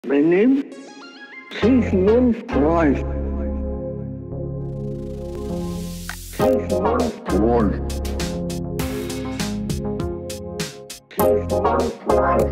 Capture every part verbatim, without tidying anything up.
Benimmt Sigmund Freud. Sigmund Freud. Sigmund Freud.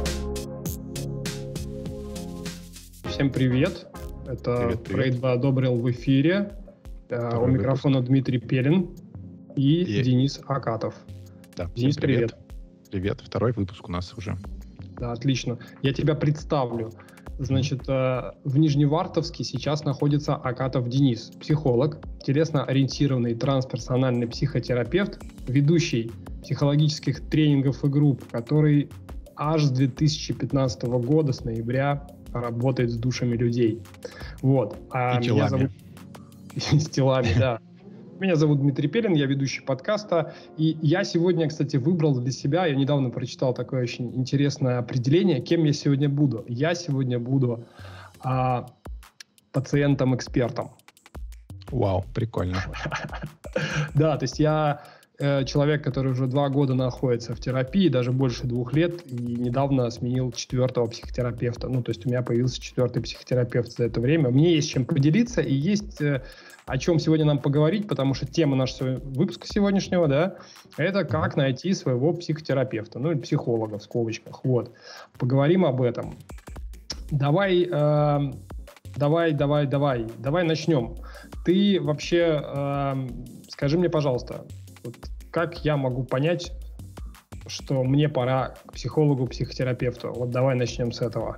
Всем привет. Это Привет, привет. Фрейд бы одобрил в эфире. Второй У микрофона выпуск. Дмитрий Пелин и, И- Денис Акатов. Да, Денис, всем привет. Привет, второй выпуск у нас уже. Да, отлично. Я тебя представлю. Значит, э, в Нижневартовске сейчас находится Акатов Денис, психолог, телесно-ориентированный трансперсональный психотерапевт, ведущий психологических тренингов и групп, который аж с две тысячи пятнадцатого года, с ноября, работает с душами людей. Вот. А И меня телами. зовут... И с телами, да. Меня зовут Дмитрий Пелин, я ведущий подкаста. И я сегодня, кстати, выбрал для себя, я недавно прочитал такое очень интересное определение, кем я сегодня буду. Я сегодня буду а, пациентом-экспертом. Вау, прикольно. Да, то есть я э, человек, который уже два года находится в терапии, даже больше двух лет, и недавно сменил четвертого психотерапевта. Ну, то есть у меня появился четвертый психотерапевт за это время. Мне есть чем поделиться, и есть э, о чем сегодня нам поговорить, потому что тема нашего выпуска сегодняшнего, да, это как найти своего психотерапевта, ну, или психолога в скобочках. Вот. Поговорим об этом. Давай, э, давай, давай, давай, давай начнем. Ты вообще, э, скажи мне, пожалуйста, вот как я могу понять, что мне пора к психологу, психотерапевту? Вот давай начнем с этого.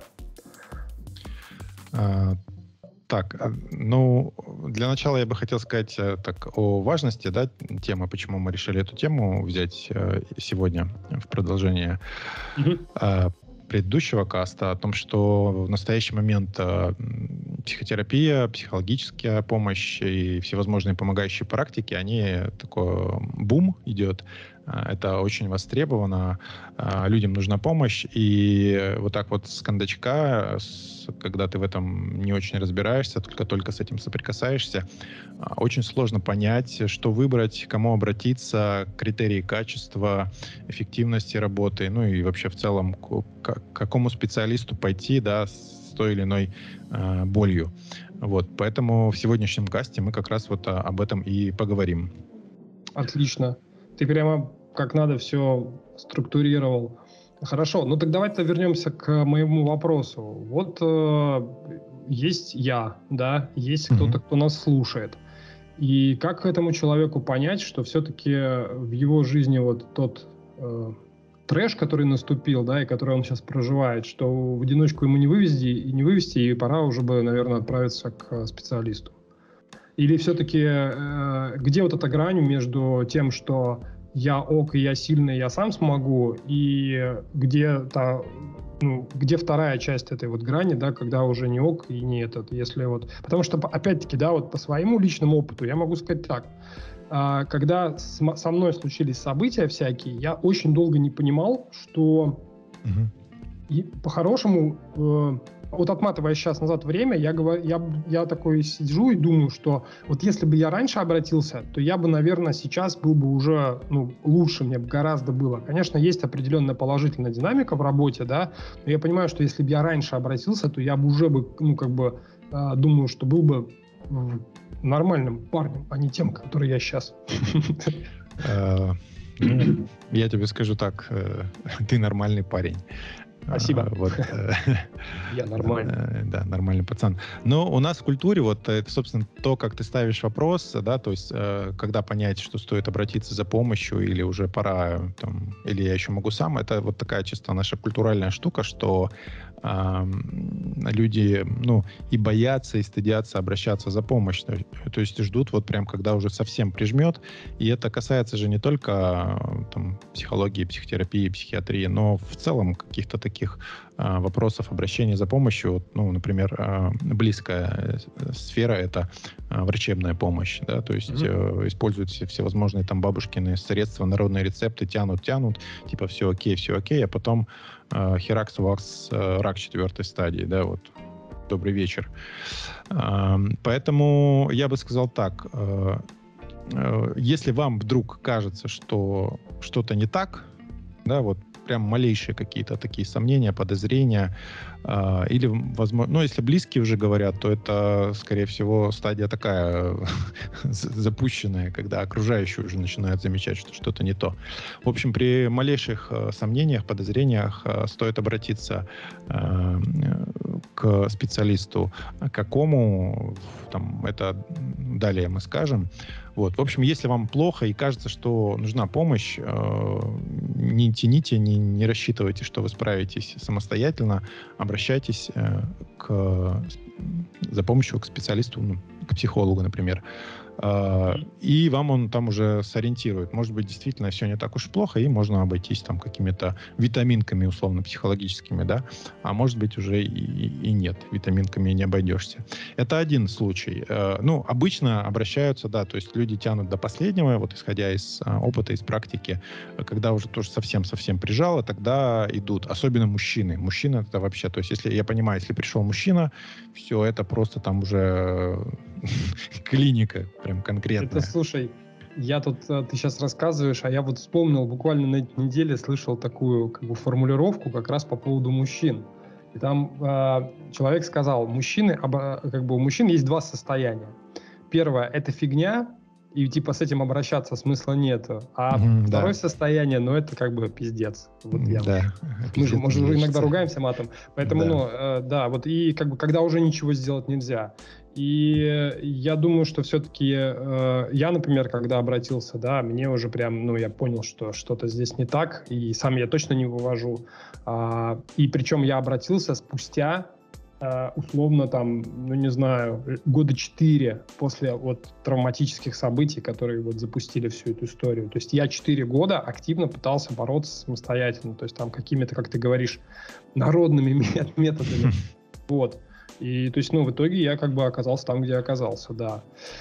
А, так, а, ну, для начала я бы хотел сказать а, так, о важности, да, темы, почему мы решили эту тему взять а, сегодня в продолжение Угу. а, предыдущего каста, о том, что в настоящий момент а, психотерапия, психологическая помощь и всевозможные помогающие практики, они такой бум идет. А, Это очень востребовано, а, людям нужна помощь, и вот так вот с кондачка, с- когда ты в этом не очень разбираешься, только-только с этим соприкасаешься, а, очень сложно понять, что выбрать, к кому обратиться, критерии качества, эффективности работы, ну и вообще в целом к, к какому специалисту пойти, да, с той или иной а, болью. Вот, поэтому в сегодняшнем касте мы как раз вот а, об этом и поговорим. Отлично. Ты прямо как надо все структурировал. Хорошо, ну так давайте вернемся к моему вопросу. Вот э, есть я, да, есть Мгм. кто-то, кто нас слушает. И как этому человеку понять, что все-таки в его жизни вот тот э, трэш, который наступил, да, и который он сейчас проживает, что в одиночку ему не вывести, и не вывести, и пора уже бы, наверное, отправиться к э, специалисту. Или все-таки э, где вот эта грань между тем, что я ок, и я сильный, я сам смогу, и где-то, ну, где вторая часть этой вот грани, да, когда уже не ок и не этот, если вот... Потому что, опять-таки, да, вот по своему личному опыту я могу сказать так. А, когда с м- со мной случились события всякие, я очень долго не понимал, что Мгм. и по-хорошему, э, вот отматывая сейчас назад время, я, говорю, я, я такой сижу и думаю, что вот если бы я раньше обратился, то я бы, наверное, сейчас был бы уже, ну, лучше мне бы гораздо было. Конечно, есть определенная положительная динамика в работе, да, но я понимаю, что если бы я раньше обратился, то я бы уже бы, ну, как бы, э, думаю, что был бы м, нормальным парнем, а не тем, который я сейчас. Э, Ну, я тебе скажу так, э, ты нормальный парень. Спасибо. А, Вот, э, Я нормальный. э, да, нормальный пацан. Но у нас в культуре вот это, собственно, то, как ты ставишь вопрос, да, то есть, э, когда понять, что стоит обратиться за помощью или уже пора, там, или я еще могу сам, это вот такая чисто наша культуральная штука, что ам, люди, ну, и боятся, и стыдятся обращаться за помощью. То, то есть ждут вот прям, когда уже совсем прижмет. И это касается же не только а, там, психологии, психотерапии, психиатрии, но в целом каких-то таких а, вопросов обращения за помощью. Вот, ну, например, а, близкая э, сфера — это а, врачебная помощь. Да? То есть Мгм. э, используют все всевозможные там бабушкины средства, народные рецепты, тянут, тянут, типа все окей, все окей, а потом э, херакс у вас э, рак четвертой стадии, да, вот. Добрый вечер. А, Поэтому я бы сказал так. э, э, Если вам вдруг кажется, что что-то не так, да, вот прям малейшие какие-то такие сомнения, подозрения, э, или, возможно, ну, если близкие уже говорят, то это, скорее всего, стадия такая запущенная, когда окружающие уже начинают замечать, что что-то не то. В общем, при малейших э, сомнениях, подозрениях э, стоит обратиться э, к специалисту. Какому, там, это далее мы скажем. Вот. В общем, если вам плохо и кажется, что нужна помощь, э, не тяните, не, не рассчитывайте, что вы справитесь самостоятельно. Обращайтесь э, к, за помощью к специалисту, ну, к психологу, например. Э, и вам он там уже сориентирует. Может быть, действительно все не так уж плохо, и можно обойтись там какими-то витаминками, условно-психологическими, да, а может быть уже и, и нет, витаминками не обойдешься. Это один случай. Э, ну, обычно обращаются, да, то есть люди тянут до последнего, вот исходя из а, опыта, из практики, когда уже тоже совсем-совсем прижало, тогда идут, особенно мужчины. Мужчины это вообще, то есть если я понимаю, если пришел мужчина, все, это просто там уже клиника прям конкретная. Это, слушай, я тут, ты сейчас рассказываешь, а я вот вспомнил, буквально на этой неделе слышал такую как бы формулировку как раз по поводу мужчин. И там э, человек сказал, мужчины, обо, как бы у мужчин есть два состояния. Первое – это фигня, и типа с этим обращаться смысла нету. А mm, второе да. состояние, ну это как бы пиздец. Вот я да. Мы же, может, иногда ругаемся матом. Поэтому, да. ну, э, да, вот и как бы когда уже ничего сделать нельзя. И я думаю, что все-таки э, я, например, когда обратился, да, мне уже прям, ну, я понял, что что-то здесь не так, и сам я точно не вывожу. А, и причем я обратился спустя условно там, ну не знаю, года четыре после вот травматических событий, которые вот запустили всю эту историю. То есть я четыре года активно пытался бороться самостоятельно, то есть там какими-то, как ты говоришь, народными методами. Вот. И то есть, ну, в итоге я как бы оказался там, где оказался, да.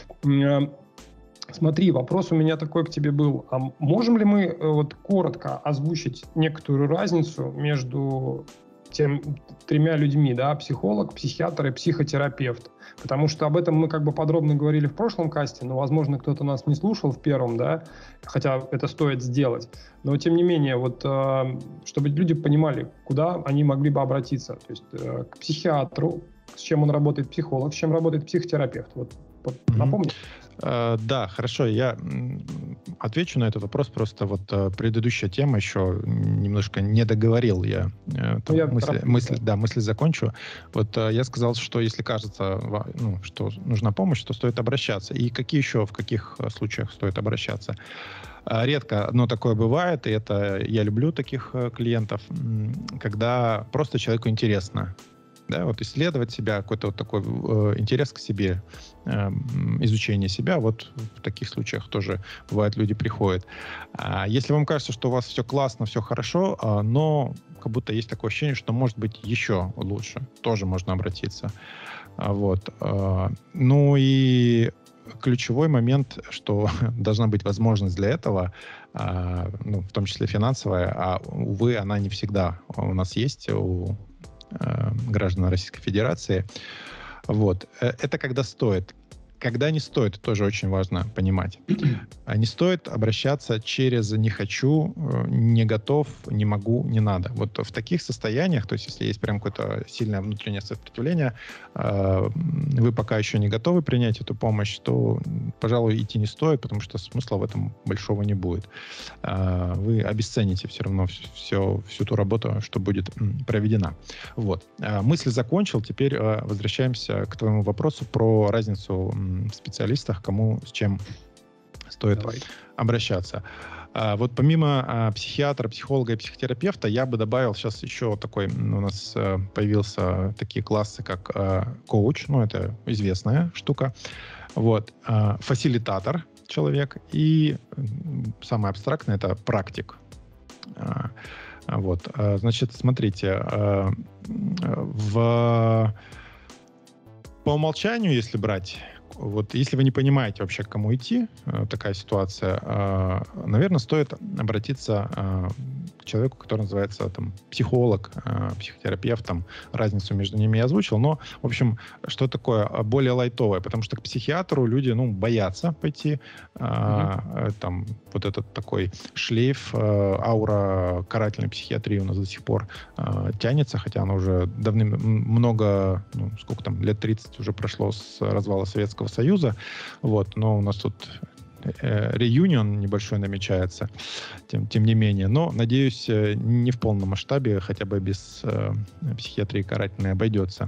Смотри, вопрос у меня такой к тебе был. А можем ли мы вот коротко озвучить некоторую разницу между тем тремя людьми, да, психолог, психиатр и психотерапевт. Потому что об этом мы как бы подробно говорили в прошлом касте, но, возможно, кто-то нас не слушал в первом, да, хотя это стоит сделать. Но, тем не менее, вот, э, чтобы люди понимали, куда они могли бы обратиться. То есть э, к психиатру, с чем он работает психолог, с чем работает психотерапевт. Вот, mm-hmm. напомни. Uh, да, хорошо, я отвечу на этот вопрос, просто вот uh, предыдущая тема еще немножко не договорил я, uh, там, я мысли, мысли, да, мысли закончу. Вот uh, я сказал, что если кажется, ну, что нужна помощь, то стоит обращаться. И какие еще, в каких случаях стоит обращаться? Uh, редко, но такое бывает, и это я люблю таких uh, клиентов, когда просто человеку интересно. Да, вот исследовать себя, какой-то вот такой э, интерес к себе, э, изучение себя, вот в таких случаях тоже бывает, люди приходят. А если вам кажется, что у вас все классно, все хорошо, э, но как будто есть такое ощущение, что может быть еще лучше, тоже можно обратиться. А, вот. Э, ну и ключевой момент, что должна быть возможность для этого, э, ну, в том числе финансовая, а, увы, она не всегда у нас есть, у граждан Российской Федерации. Вот. Это когда стоит. Когда не стоит, тоже очень важно понимать. Не стоит обращаться через «не хочу», «не готов», «не могу», «не надо». Вот в таких состояниях, то есть если есть прям какое-то сильное внутреннее сопротивление, вы пока еще не готовы принять эту помощь, то, пожалуй, идти не стоит, потому что смысла в этом большого не будет. Вы обесцените все равно все, всю ту работу, что будет проведена. Вот. Мысль закончил. Теперь возвращаемся к твоему вопросу про разницу в специалистах, кому с чем стоит Давай. обращаться. А, вот помимо а, психиатра, психолога и психотерапевта я бы добавил сейчас еще такой, у нас а, появился такие классы, как а, коуч, ну это известная штука, вот, а, фасилитатор человек и самое абстрактное это практик. А, вот, а, значит, смотрите, а, в по умолчанию, если брать вот если вы не понимаете вообще, к кому идти, э, такая ситуация, э, наверное, стоит обратиться э, к человеку, который называется там психолог, э, психотерапевт, там разницу между ними я озвучил, но, в общем, что такое более лайтовое, потому что к психиатру люди, ну, боятся пойти, э, mm-hmm. там вот этот такой шлейф, э, аура карательной психиатрии у нас до сих пор э, тянется, хотя она уже давным много, ну, сколько там, лет тридцать уже прошло с развала Советского Союза, вот, но у нас тут реюнион небольшой намечается, тем, тем не менее. Но, надеюсь, не в полном масштабе, хотя бы без э, психиатрии карательной обойдется.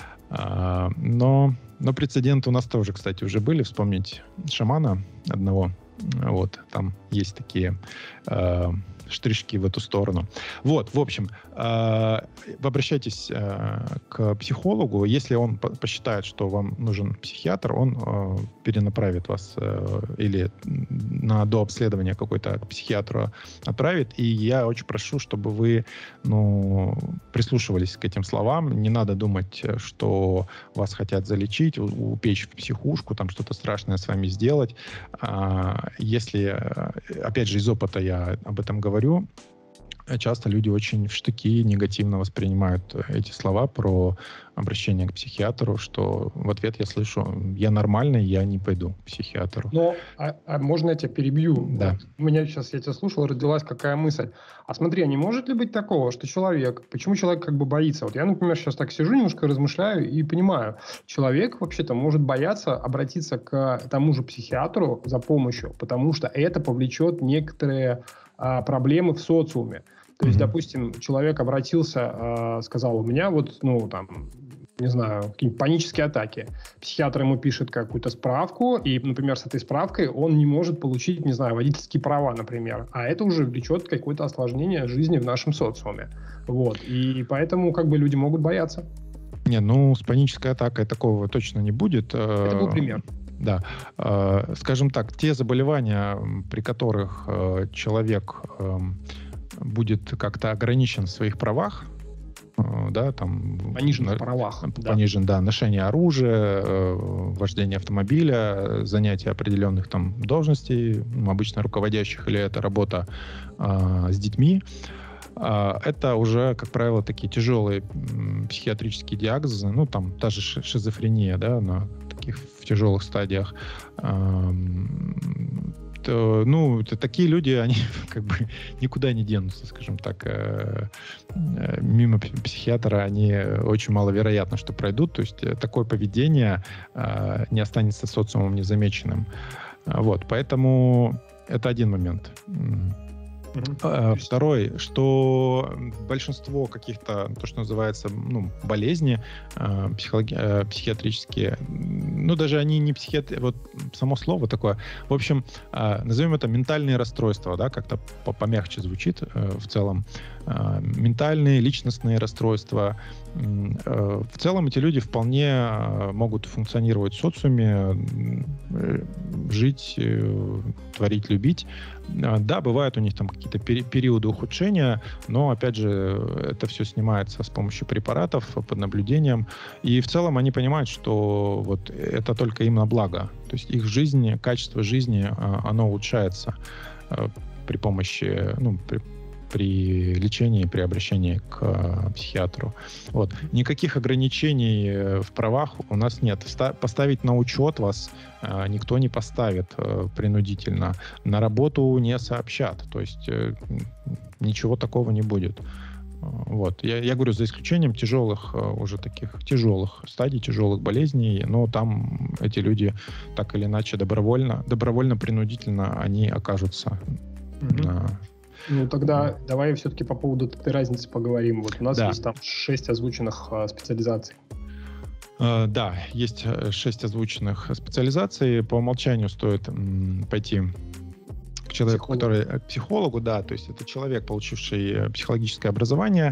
А, но, но прецеденты у нас тоже, кстати, уже были. Вспомнить шамана одного. Вот, там есть такие э, штришки в эту сторону. Вот, в общем, э, обращайтесь э, к психологу. Если он по- посчитает, что вам нужен психиатр, он э, перенаправит вас э, или на дообследование какой-то к психиатру отправит. И я очень прошу, чтобы вы, ну, прислушивались к этим словам. Не надо думать, что вас хотят залечить, упечь в психушку, там что-то страшное с вами сделать. Если, опять же, из опыта я об этом говорю, часто люди очень в штыки негативно воспринимают эти слова про обращение к психиатру, что в ответ я слышу: я нормальный, я не пойду к психиатру. Но, а, а можно я тебя перебью? Да. Вот. У меня сейчас, я тебя слушал, родилась какая мысль. А смотри, а не может ли быть такого, что человек, почему человек как бы боится? Вот я, например, сейчас так сижу, немножко размышляю и понимаю, человек вообще-то может бояться обратиться к тому же психиатру за помощью, потому что это повлечет некоторые а, проблемы в социуме. То есть, mm-hmm. допустим, человек обратился, э, сказал, у меня вот, ну, там, не знаю, какие-нибудь панические атаки. Психиатр ему пишет какую-то справку, и, например, с этой справкой он не может получить, не знаю, водительские права, например. А это уже влечет какое-то осложнение жизни в нашем социуме. Вот. И поэтому, как бы, люди могут бояться. Не, ну, с панической атакой такого точно не будет. Это был пример. Да. Скажем так, те заболевания, при которых человек будет как-то ограничен в своих правах, да, там... Понижен в правах. Понижен, да. да, ношение оружия, вождение автомобиля, занятие определенных там должностей, обычно руководящих, или это работа э, с детьми. Это уже, как правило, такие тяжелые психиатрические диагнозы, ну, там, та же шизофрения, да, на таких в тяжелых стадиях. То, ну, такие люди, они как бы никуда не денутся, скажем так. Мимо психиатра они очень маловероятно, что пройдут. То есть такое поведение не останется социумом незамеченным. Вот, поэтому это один момент. Mm-hmm. Второй, что большинство каких-то, то, что называется, ну, болезни э, психологи- э, психиатрические, ну, даже они не психиатрия, вот само слово такое, в общем, э, назовем это ментальные расстройства, да, как-то помягче звучит э, в целом. Э, ментальные, личностные расстройства. Э, в целом эти люди вполне могут функционировать в социуме, э, жить, э, творить, любить. Да, бывают у них там какие-то пери- периоды ухудшения, но, опять же, это все снимается с помощью препаратов, под наблюдением. И в целом они понимают, что вот это только им на благо. То есть их жизнь, качество жизни, оно улучшается при помощи, ну, при, при лечении, при обращении к психиатру. Вот. Никаких ограничений в правах у нас нет. Ста- поставить на учет вас э, никто не поставит э, принудительно. На работу не сообщат. То есть э, ничего такого не будет. Вот. Я, я говорю, за исключением тяжелых, уже таких тяжелых стадий, тяжелых болезней, но там эти люди так или иначе добровольно, добровольно-принудительно они окажутся mm-hmm. на... Ну, тогда mm. давай все-таки по поводу этой разницы поговорим. Вот у нас да. есть там шесть озвученных э, специализаций. Uh, да, есть шесть озвученных специализаций. По умолчанию стоит м, пойти к человеку, Психолог. который к психологу, да, то есть это человек, получивший психологическое образование,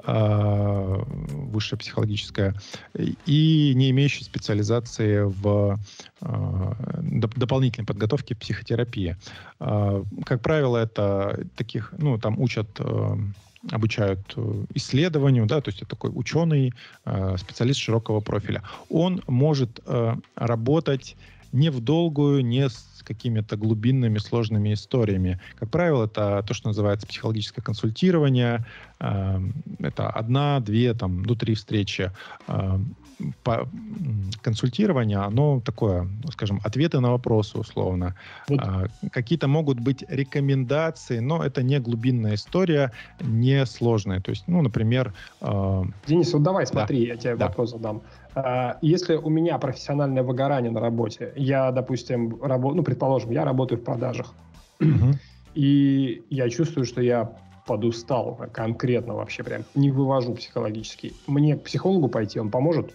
э, высшее психологическое, и не имеющий специализации в э, доп- дополнительной подготовке к психотерапии. Э, как правило, это таких, ну, там учат э, обучают исследованию, да, то есть это такой ученый, специалист широкого профиля. Он может работать не в долгую, не с какими-то глубинными, сложными историями. Как правило, это то, что называется психологическое консультирование. Это одна, две, там, ну, три встречи. По консультирование, оно такое, скажем, ответы на вопросы условно. Вот. Какие-то могут быть рекомендации, но это не глубинная история, не сложная. То есть, ну, например... Денис, вот давай, смотри, да. я тебе да. вопрос задам. Если у меня профессиональное выгорание на работе, я, допустим, рабо... ну, предположим, я работаю в продажах, угу. и я чувствую, что я подустал конкретно вообще, прям не вывожу психологически. Мне к психологу пойти, он поможет?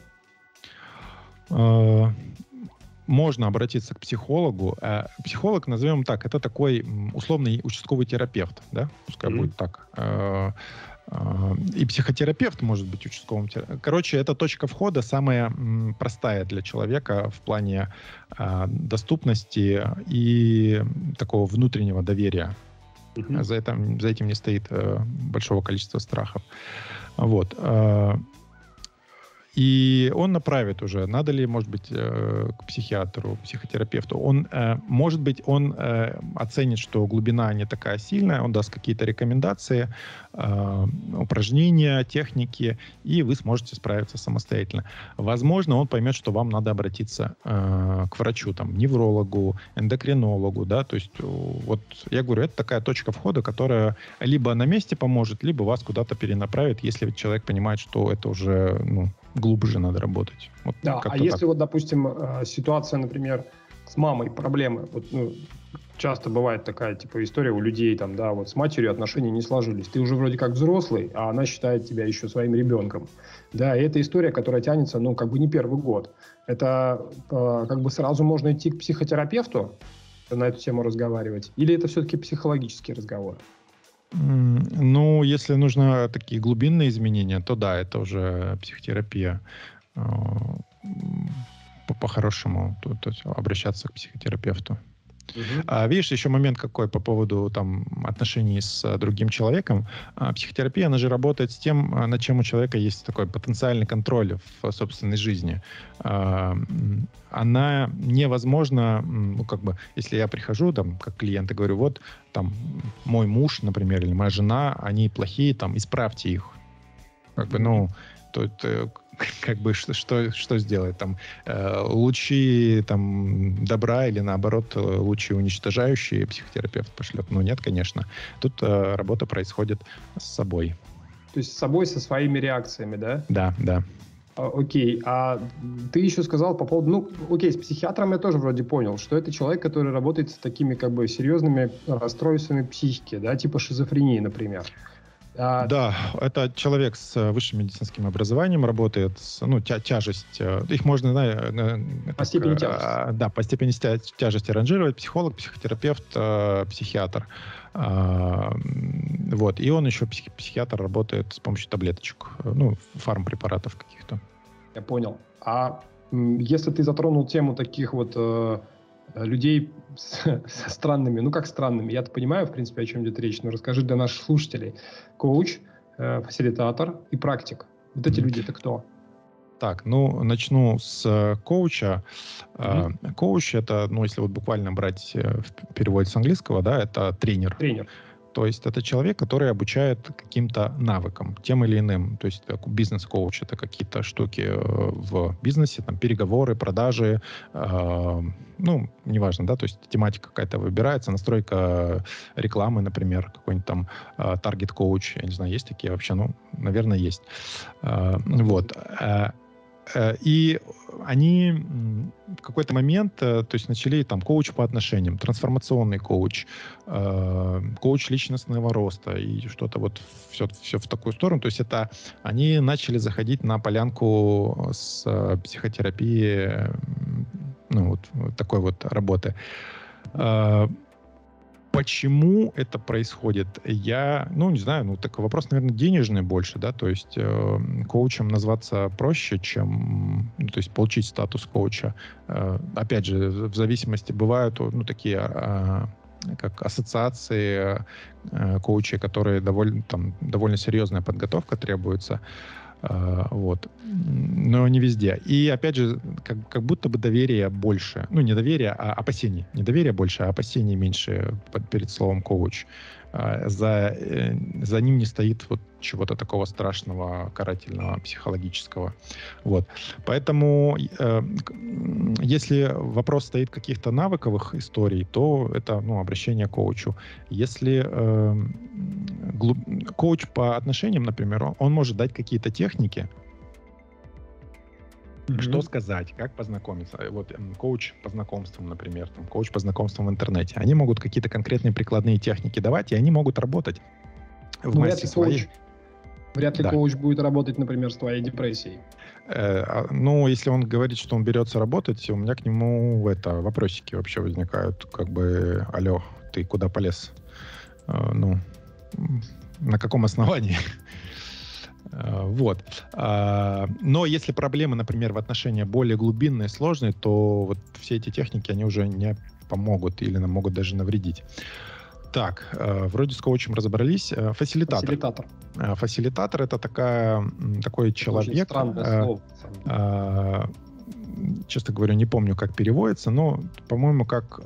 Можно обратиться к психологу. Психолог, назовем так, это такой условный участковый терапевт, да? Пускай mm-hmm. будет так. И психотерапевт может быть участковым терапевтом. Короче, эта точка входа самая простая для человека в плане доступности и такого внутреннего доверия. Mm-hmm. За этим, за этим не стоит большого количества страхов. Вот. И он направит уже, надо ли, может быть, к психиатру, психотерапевту. Он, может быть, он оценит, что глубина не такая сильная, он даст какие-то рекомендации, упражнения, техники, и вы сможете справиться самостоятельно. Возможно, он поймет, что вам надо обратиться к врачу, там, неврологу, эндокринологу, да, то есть вот я говорю, это такая точка входа, которая либо на месте поможет, либо вас куда-то перенаправит, если человек понимает, что это уже, ну, глубже надо работать. Вот да, а если так. вот, допустим, ситуация, например, с мамой, проблемы, вот, ну, часто бывает такая, типа, история у людей, там, да, вот с матерью отношения не сложились. Ты уже вроде как взрослый, а она считает тебя еще своим ребенком. Да, и это история, которая тянется, ну, как бы не первый год. Это э, как бы сразу можно идти к психотерапевту, на эту тему разговаривать, или это все-таки психологический разговор? Ну, если нужно такие глубинные изменения, то да, это уже психотерапия. По-хорошему, то, то есть обращаться к психотерапевту. Uh-huh. А, видишь, еще момент какой по поводу там, отношений с а, другим человеком. А, психотерапия, она же работает с тем, а, над чем у человека есть такой потенциальный контроль в а, собственной жизни. А, она невозможна, ну, как бы, если я прихожу, там, как клиент, и говорю, вот, там, мой муж, например, или моя жена, они плохие, там, исправьте их. Как бы, ну, то это... Как бы что, что, что сделать? Там, э, лучи там, добра или наоборот лучи уничтожающие психотерапевт пошлет? Ну нет, конечно. Тут э, работа происходит с собой. То есть с собой, со своими реакциями, да? Да, да. А, окей, а ты еще сказал по поводу... Ну, окей, с психиатром я тоже вроде понял, что это человек, который работает с такими как бы серьезными расстройствами психики, да, типа шизофрении, например. А... Да, это человек с высшим медицинским образованием работает, с, ну, тя- тяжесть, их можно, да, по так, степени тяжести. А, да, по степени тяжести ранжировать, психолог, психотерапевт, а, психиатр. А, вот, и он еще, психи- психиатр, работает с помощью таблеточек, ну, фармпрепаратов каких-то. Я понял. А если ты затронул тему таких вот э, людей с, со странными, ну как странными, я-то понимаю, в принципе, о чем идет речь, но расскажи для наших слушателей. Коуч, э, фасилитатор и практик. Вот эти mm-hmm. люди — это кто? Так, ну, начну с коуча. Mm-hmm. Коуч — это, ну, если вот буквально брать в переводе с английского, да, это тренер. Тренер. То есть это человек, который обучает каким-то навыкам, тем или иным. То есть бизнес-коуч — это какие-то штуки в бизнесе, там, переговоры, продажи, э, ну, неважно, да, то есть тематика какая-то выбирается, настройка рекламы, например, какой-нибудь там таргет-коуч, я не знаю, есть такие вообще? Ну, наверное, есть. Э, вот. И они в какой-то момент, то есть начали там коуч по отношениям, трансформационный коуч, коуч личностного роста и что-то вот все, все в такую сторону. То есть это они начали заходить на полянку с психотерапией, ну вот такой вот работы. Почему это происходит? Я, ну, не знаю, ну, такой вопрос, наверное, денежный больше, да, то есть э, коучем назваться проще, чем, ну, то есть получить статус коуча. Э, опять же, в зависимости бывают, ну, такие э, как ассоциации э, коучей, которые довольно, там, довольно серьезная подготовка требуется. Вот. Но не везде. И, опять же, как, как будто бы доверия больше. Ну, не доверия, а опасений. Не доверия больше, а опасений меньше под, перед словом «коуч». За, за ним не стоит вот чего-то такого страшного, карательного, психологического. Вот. Поэтому, э, если вопрос стоит каких-то навыковых историй, то это, ну, обращение к коучу. Если э, глуб... коуч по отношениям, например, он может дать какие-то техники, mm-hmm. что сказать, как познакомиться. Вот коуч по знакомствам, например, там, коуч по знакомствам в интернете. Они могут какие-то конкретные прикладные техники давать, и они могут работать в ну, массе своей. Коуч, вряд ли да. коуч будет работать, например, с твоей депрессией. Э, ну, если он говорит, что он берется работать, у меня к нему это, вопросики вообще возникают. Как бы, алло, ты куда полез? Э, ну, на каком основании? Вот. Но если проблемы, например, в отношениях более глубинные, сложные, то вот все эти техники, они уже не помогут или нам могут даже навредить. Так, вроде с коучем разобрались. Фасилитатор. Фасилитатор. Фасилитатор — это такая, такой человек... Очень странное слово. Честно говоря, не помню, как переводится, но, по-моему, как...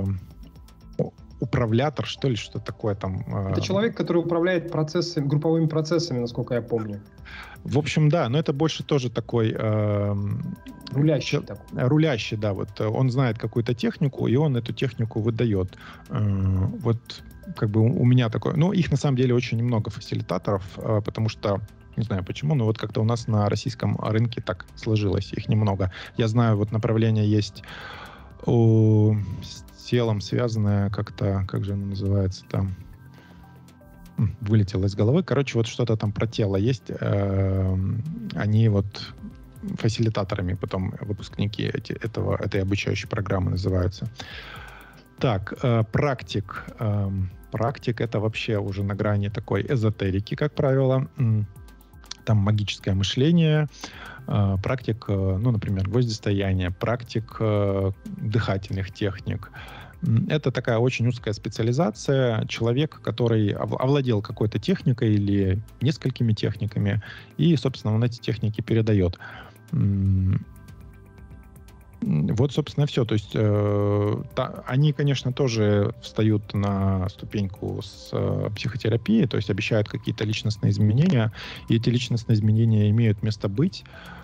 управлятор, что ли, что такое там. Это человек, который управляет процессами, групповыми процессами, насколько я помню. В общем, да, но это больше тоже такой... Э, рулящий такой. Рулящий, да, вот он знает какую-то технику, и он эту технику выдает. Э, вот как бы у меня такое... Ну, их на самом деле очень много фасилитаторов, э, потому что, не знаю почему, но вот как-то у нас на российском рынке так сложилось, их немного. Я знаю, вот направление есть у... телом связанное как-то, как же оно называется там, вылетело из головы. Короче, вот что-то там про тело есть. Они вот фасилитаторами потом выпускники эти, этого, этой обучающей программы называются. Так, практик. Практик — это вообще уже на грани такой эзотерики, как правило. Там магическое мышление, практик, ну, например, гвоздистояния, практик дыхательных техник. Это такая очень узкая специализация. Человек, который овладел какой-то техникой или несколькими техниками, и, собственно, он эти техники передает. Вот, собственно, все. То есть э, та, они, конечно, тоже встают на ступеньку с э, психотерапией, то есть обещают какие-то личностные изменения, и эти личностные изменения имеют место быть,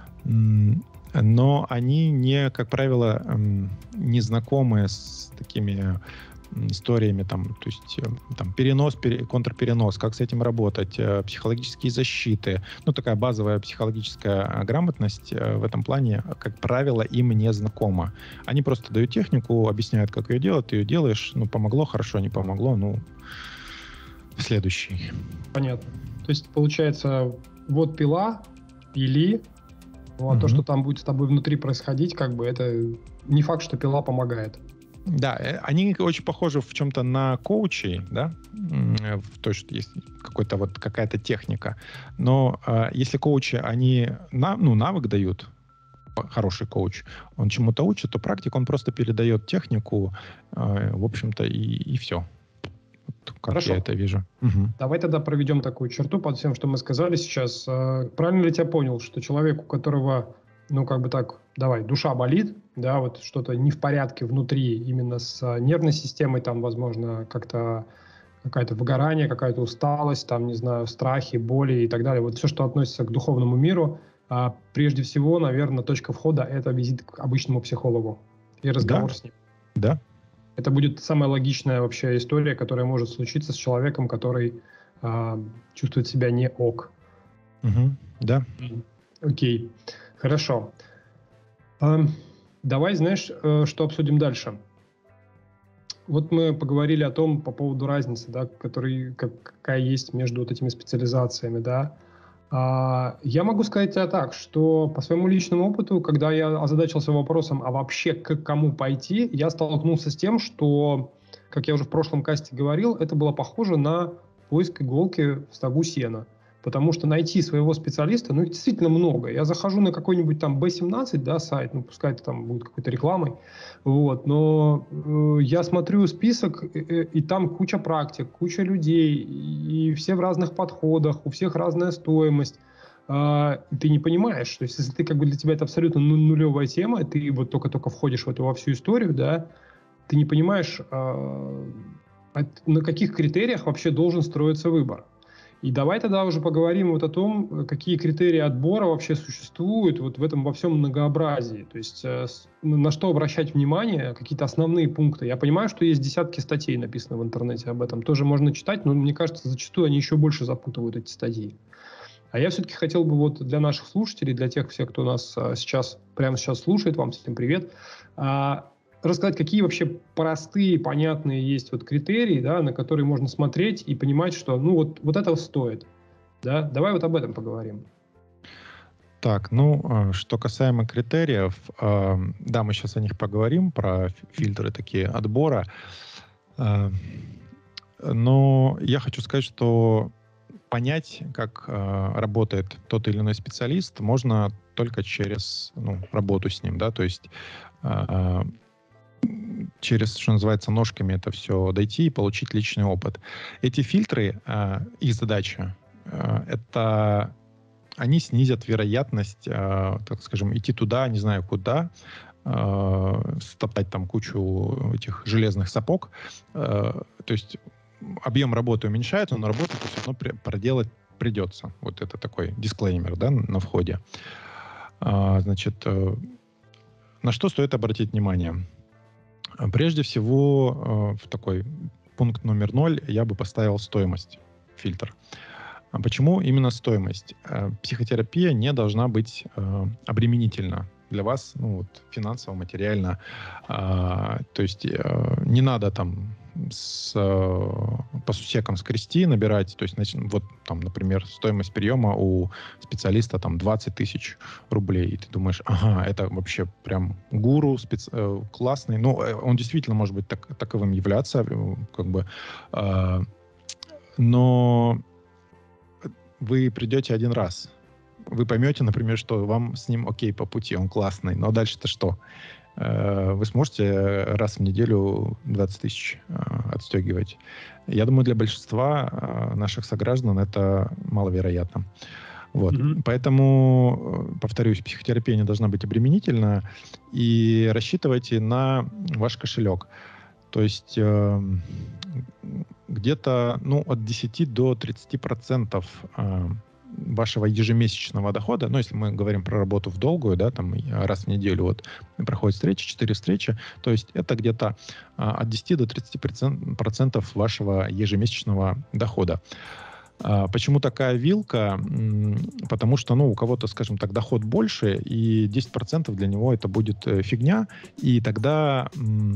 но они не, как правило, э, не знакомы с такими историями, там, то есть там, перенос, пере, контрперенос, как с этим работать, психологические защиты. Ну, такая базовая психологическая грамотность в этом плане, как правило, им не знакома. Они просто дают технику, объясняют, как ее делать, ты ее делаешь, ну, помогло, хорошо, не помогло, ну, следующий. Понятно. То есть, получается, вот пила, пили, ну, а mm-hmm. то, что там будет с тобой внутри происходить, как бы, это не факт, что пила помогает. Да, они очень похожи в чем-то на коучей, да, то, что есть какой-то вот какая-то техника. Но э, если коучи, они на, ну, навык дают, хороший коуч, он чему-то учит, то практик, он просто передает технику, э, в общем-то, и, и все. Вот как Хорошо. Я это вижу. Угу. Давай тогда проведем такую черту под всем, что мы сказали сейчас. Правильно ли я понял, что человек, у которого, ну, как бы так, давай, душа болит, да, вот что-то не в порядке внутри, именно с нервной системой, там, возможно, как-то какое-то выгорание, какая-то усталость, там, не знаю, страхи, боли и так далее. Вот все, что относится к духовному миру, а, прежде всего, наверное, точка входа — это визит к обычному психологу и разговор да. с ним. Да. Это будет самая логичная вообще история, которая может случиться с человеком, который а, чувствует себя не ок. Угу. Да. Окей, хорошо. А, давай, знаешь, что обсудим дальше? Вот мы поговорили о том по поводу разницы, да, который, как, какая есть между вот этими специализациями, да. А, я могу сказать тебе так, что по своему личному опыту, когда я озадачился вопросом, а вообще к кому пойти, я столкнулся с тем, что, как я уже в прошлом касте говорил, это было похоже на поиск иголки в стогу сена. Потому что найти своего специалиста, ну, их действительно много. Я захожу на какой-нибудь там би семнадцать, да, сайт, ну, пускай это там будет какой-то рекламой, вот, но э, я смотрю список, э, и там куча практик, куча людей, и все в разных подходах, у всех разная стоимость. Э, ты не понимаешь, то есть если ты, как бы, для тебя это абсолютно нулевая тема, ты вот только-только входишь в эту во всю историю, да, ты не понимаешь, э, на каких критериях вообще должен строиться выбор. И давай тогда уже поговорим вот о том, какие критерии отбора вообще существуют вот в этом во всем многообразии. То есть э, на что обращать внимание, какие-то основные пункты. Я понимаю, что есть десятки статей, написано в интернете об этом. Тоже можно читать, но мне кажется, зачастую они еще больше запутывают эти статьи. А я все-таки хотел бы вот для наших слушателей, для тех всех, кто нас а, сейчас, прямо сейчас слушает, вам всем привет, а, рассказать, какие вообще простые, понятные есть вот критерии, да, на которые можно смотреть и понимать, что ну вот, вот это стоит. Да? Давай вот об этом поговорим. Так, ну, что касаемо критериев, да, мы сейчас о них поговорим, про фильтры такие отбора, но я хочу сказать, что понять, как работает тот или иной специалист, можно только через ну, работу с ним, да, то есть через, что называется, ножками это все дойти и получить личный опыт. Эти фильтры, их задача, это они снизят вероятность, так скажем, идти туда, не знаю куда, стоптать там кучу этих железных сапог. То есть объем работы уменьшается, но работу все равно проделать придется. Вот это такой дисклеймер, да, на входе. Значит, на что стоит обратить внимание? Прежде всего, в такой пункт номер ноль я бы поставил стоимость, фильтр. Почему именно стоимость? Психотерапия не должна быть обременительна для вас, ну, вот, финансово, материально. То есть не надо там с, по сусекам скрести, набирать, то есть, вот там, например, стоимость приема у специалиста там двадцать тысяч рублей, и ты думаешь, ага, это вообще прям гуру, специ... классный, ну, он действительно может быть так, таковым являться, как бы, э, но вы придете один раз, вы поймете, например, что вам с ним окей по пути, он классный, но дальше-то что? Вы сможете раз в неделю двадцать тысяч отстегивать. Я думаю, для большинства наших сограждан это маловероятно. Вот. Mm-hmm. Поэтому, повторюсь, психотерапия не должна быть обременительна, и рассчитывайте на ваш кошелек. То есть э, где-то ну, от десяти до тридцати процентов э, вашего ежемесячного дохода, ну, если мы говорим про работу в долгую, да, там раз в неделю вот проходят встречи, четыре встречи, то есть это где-то а, от десяти до тридцати процентов вашего ежемесячного дохода. А, почему такая вилка? Потому что, ну, у кого-то, скажем так, доход больше, и десять процентов для него это будет фигня, и тогда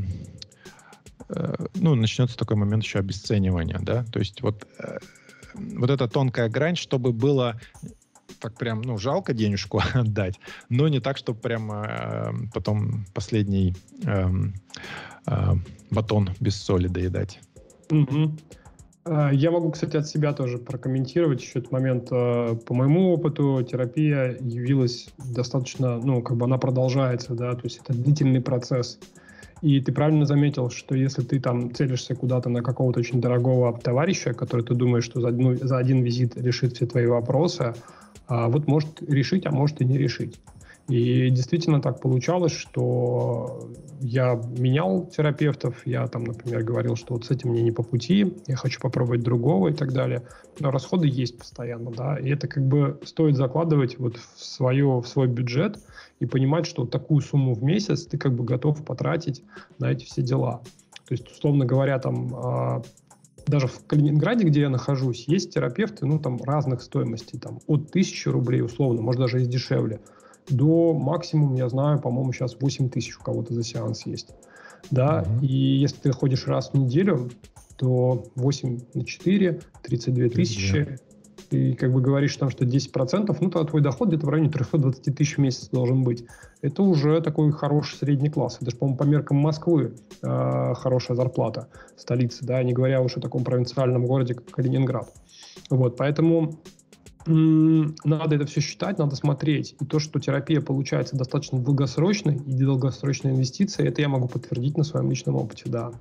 э, ну, начнется такой момент еще обесценивания, да, то есть вот вот эта тонкая грань, чтобы было так прям, ну, жалко денежку отдать, но не так, чтобы прям э, потом последний э, э, батон без соли доедать. Угу. Я могу, кстати, от себя тоже прокомментировать еще этот момент. По моему опыту терапия явилась достаточно, ну, как бы она продолжается, да, то есть это длительный процесс. И ты правильно заметил, что если ты там целишься куда-то на какого-то очень дорогого товарища, который ты думаешь, что за, одну, за один визит решит все твои вопросы, а вот может решить, а может и не решить. И действительно так получалось, что я менял терапевтов, я там, например, говорил, что вот с этим мне не по пути, я хочу попробовать другого и так далее. Но расходы есть постоянно, да, и это как бы стоит закладывать вот в, свое, в свой бюджет и понимать, что вот такую сумму в месяц ты как бы готов потратить на эти все дела. То есть, условно говоря, там даже в Калининграде, где я нахожусь, есть терапевты, ну, там разных стоимостей, там от тысячи рублей условно, может даже и дешевле, до максимум, я знаю, по-моему, сейчас восемь тысяч у кого-то за сеанс есть. Да, mm-hmm. И если ты ходишь раз в неделю, то восемь на четыре, тридцать две тысячи. И как бы говоришь там, что десять процентов, ну, то твой доход где-то в районе триста двадцать тысяч в месяц должен быть. Это уже такой хороший средний класс. Это же, по-моему, по меркам Москвы э, хорошая зарплата столицы, да, не говоря уж о таком провинциальном городе, как Калининград. Вот, поэтому надо это все считать, надо смотреть. И то, что терапия получается достаточно долгосрочной и долгосрочная инвестиция, это я могу подтвердить на своем личном опыте, да.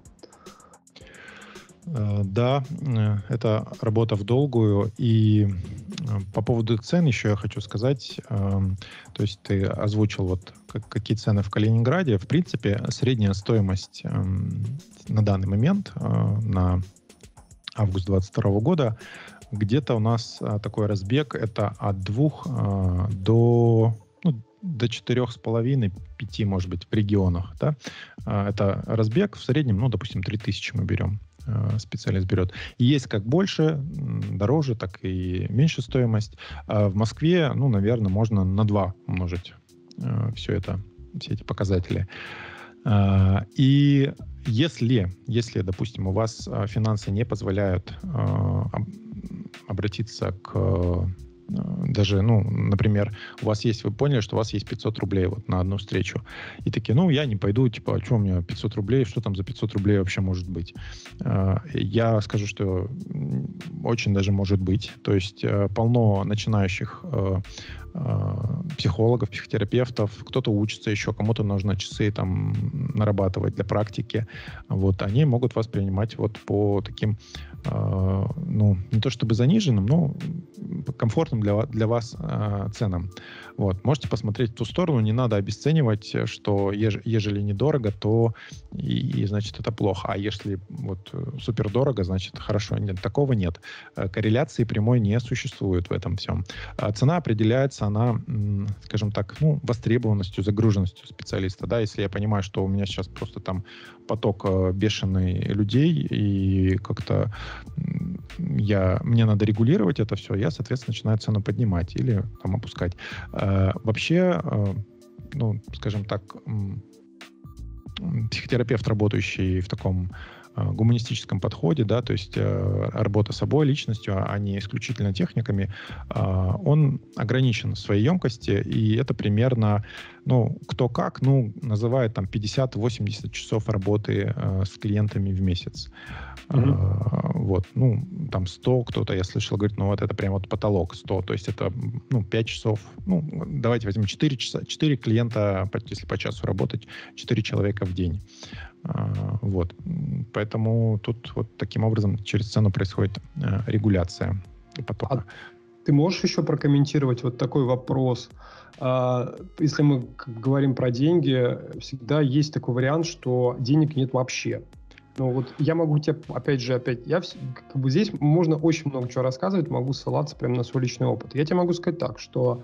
Да, это работа в долгую. И по поводу цен еще я хочу сказать, то есть ты озвучил вот какие цены в Калининграде. В принципе, средняя стоимость на данный момент, на август двадцать второго года, где-то у нас такой разбег, это от двух до, ну, до четырех с половиной, пяти, может быть, в регионах. Да? Это разбег в среднем, ну, допустим, три тысячи мы берем. Специалист берет. И есть как больше, дороже, так и меньше стоимость. А в Москве, ну, наверное, можно на два умножить э, все это, все эти показатели. Э, и если, если, допустим, у вас финансы не позволяют э, обратиться к даже, ну, например, у вас есть, вы поняли, что у вас есть пятьсот рублей вот на одну встречу. И такие, ну, я не пойду, типа, а что у меня пятьсот рублей, что там за пятьсот рублей вообще может быть? Я скажу, что очень даже может быть. То есть полно начинающих психологов, психотерапевтов, кто-то учится еще, кому-то нужно часы там нарабатывать для практики. Вот, они могут вас принимать вот по таким, э, ну, не то чтобы заниженным, но комфортным для, для вас э, ценам. Вот, можете посмотреть в ту сторону, не надо обесценивать, что еж, ежели недорого, то и, и значит это плохо, а если вот супер дорого, значит хорошо. Нет, такого нет. Корреляции прямой не существует в этом всем. Цена определяется, она, скажем так, ну, востребованностью, загруженностью специалиста. Да, если я понимаю, что у меня сейчас просто там поток бешеный людей, и как-то я, мне надо регулировать это все, я, соответственно, начинаю цену поднимать или там опускать. Вообще, ну, скажем так, психотерапевт, работающий в таком гуманистическом подходе, да, то есть э, работа собой, личностью, а не исключительно техниками, э, он ограничен в своей емкости, и это примерно, ну, кто как, ну, называет там пятьдесят-восемьдесят часов работы э, с клиентами в месяц. Mm-hmm. Э, вот, ну, там сто, кто-то, я слышал, говорит, ну, вот это прям вот потолок сто, то есть это, ну, пять часов, ну, давайте возьмем четыре часа, четыре клиента, если по часу работать, четыре человека в день. Uh, вот. Поэтому тут вот таким образом через цену происходит uh, регуляция потока. А ты можешь еще прокомментировать вот такой вопрос? Uh, если мы говорим про деньги, всегда есть такой вариант, что денег нет вообще. Ну вот я могу тебе, опять же, опять, я как бы здесь можно очень много чего рассказывать, могу ссылаться прямо на свой личный опыт. Я тебе могу сказать так, что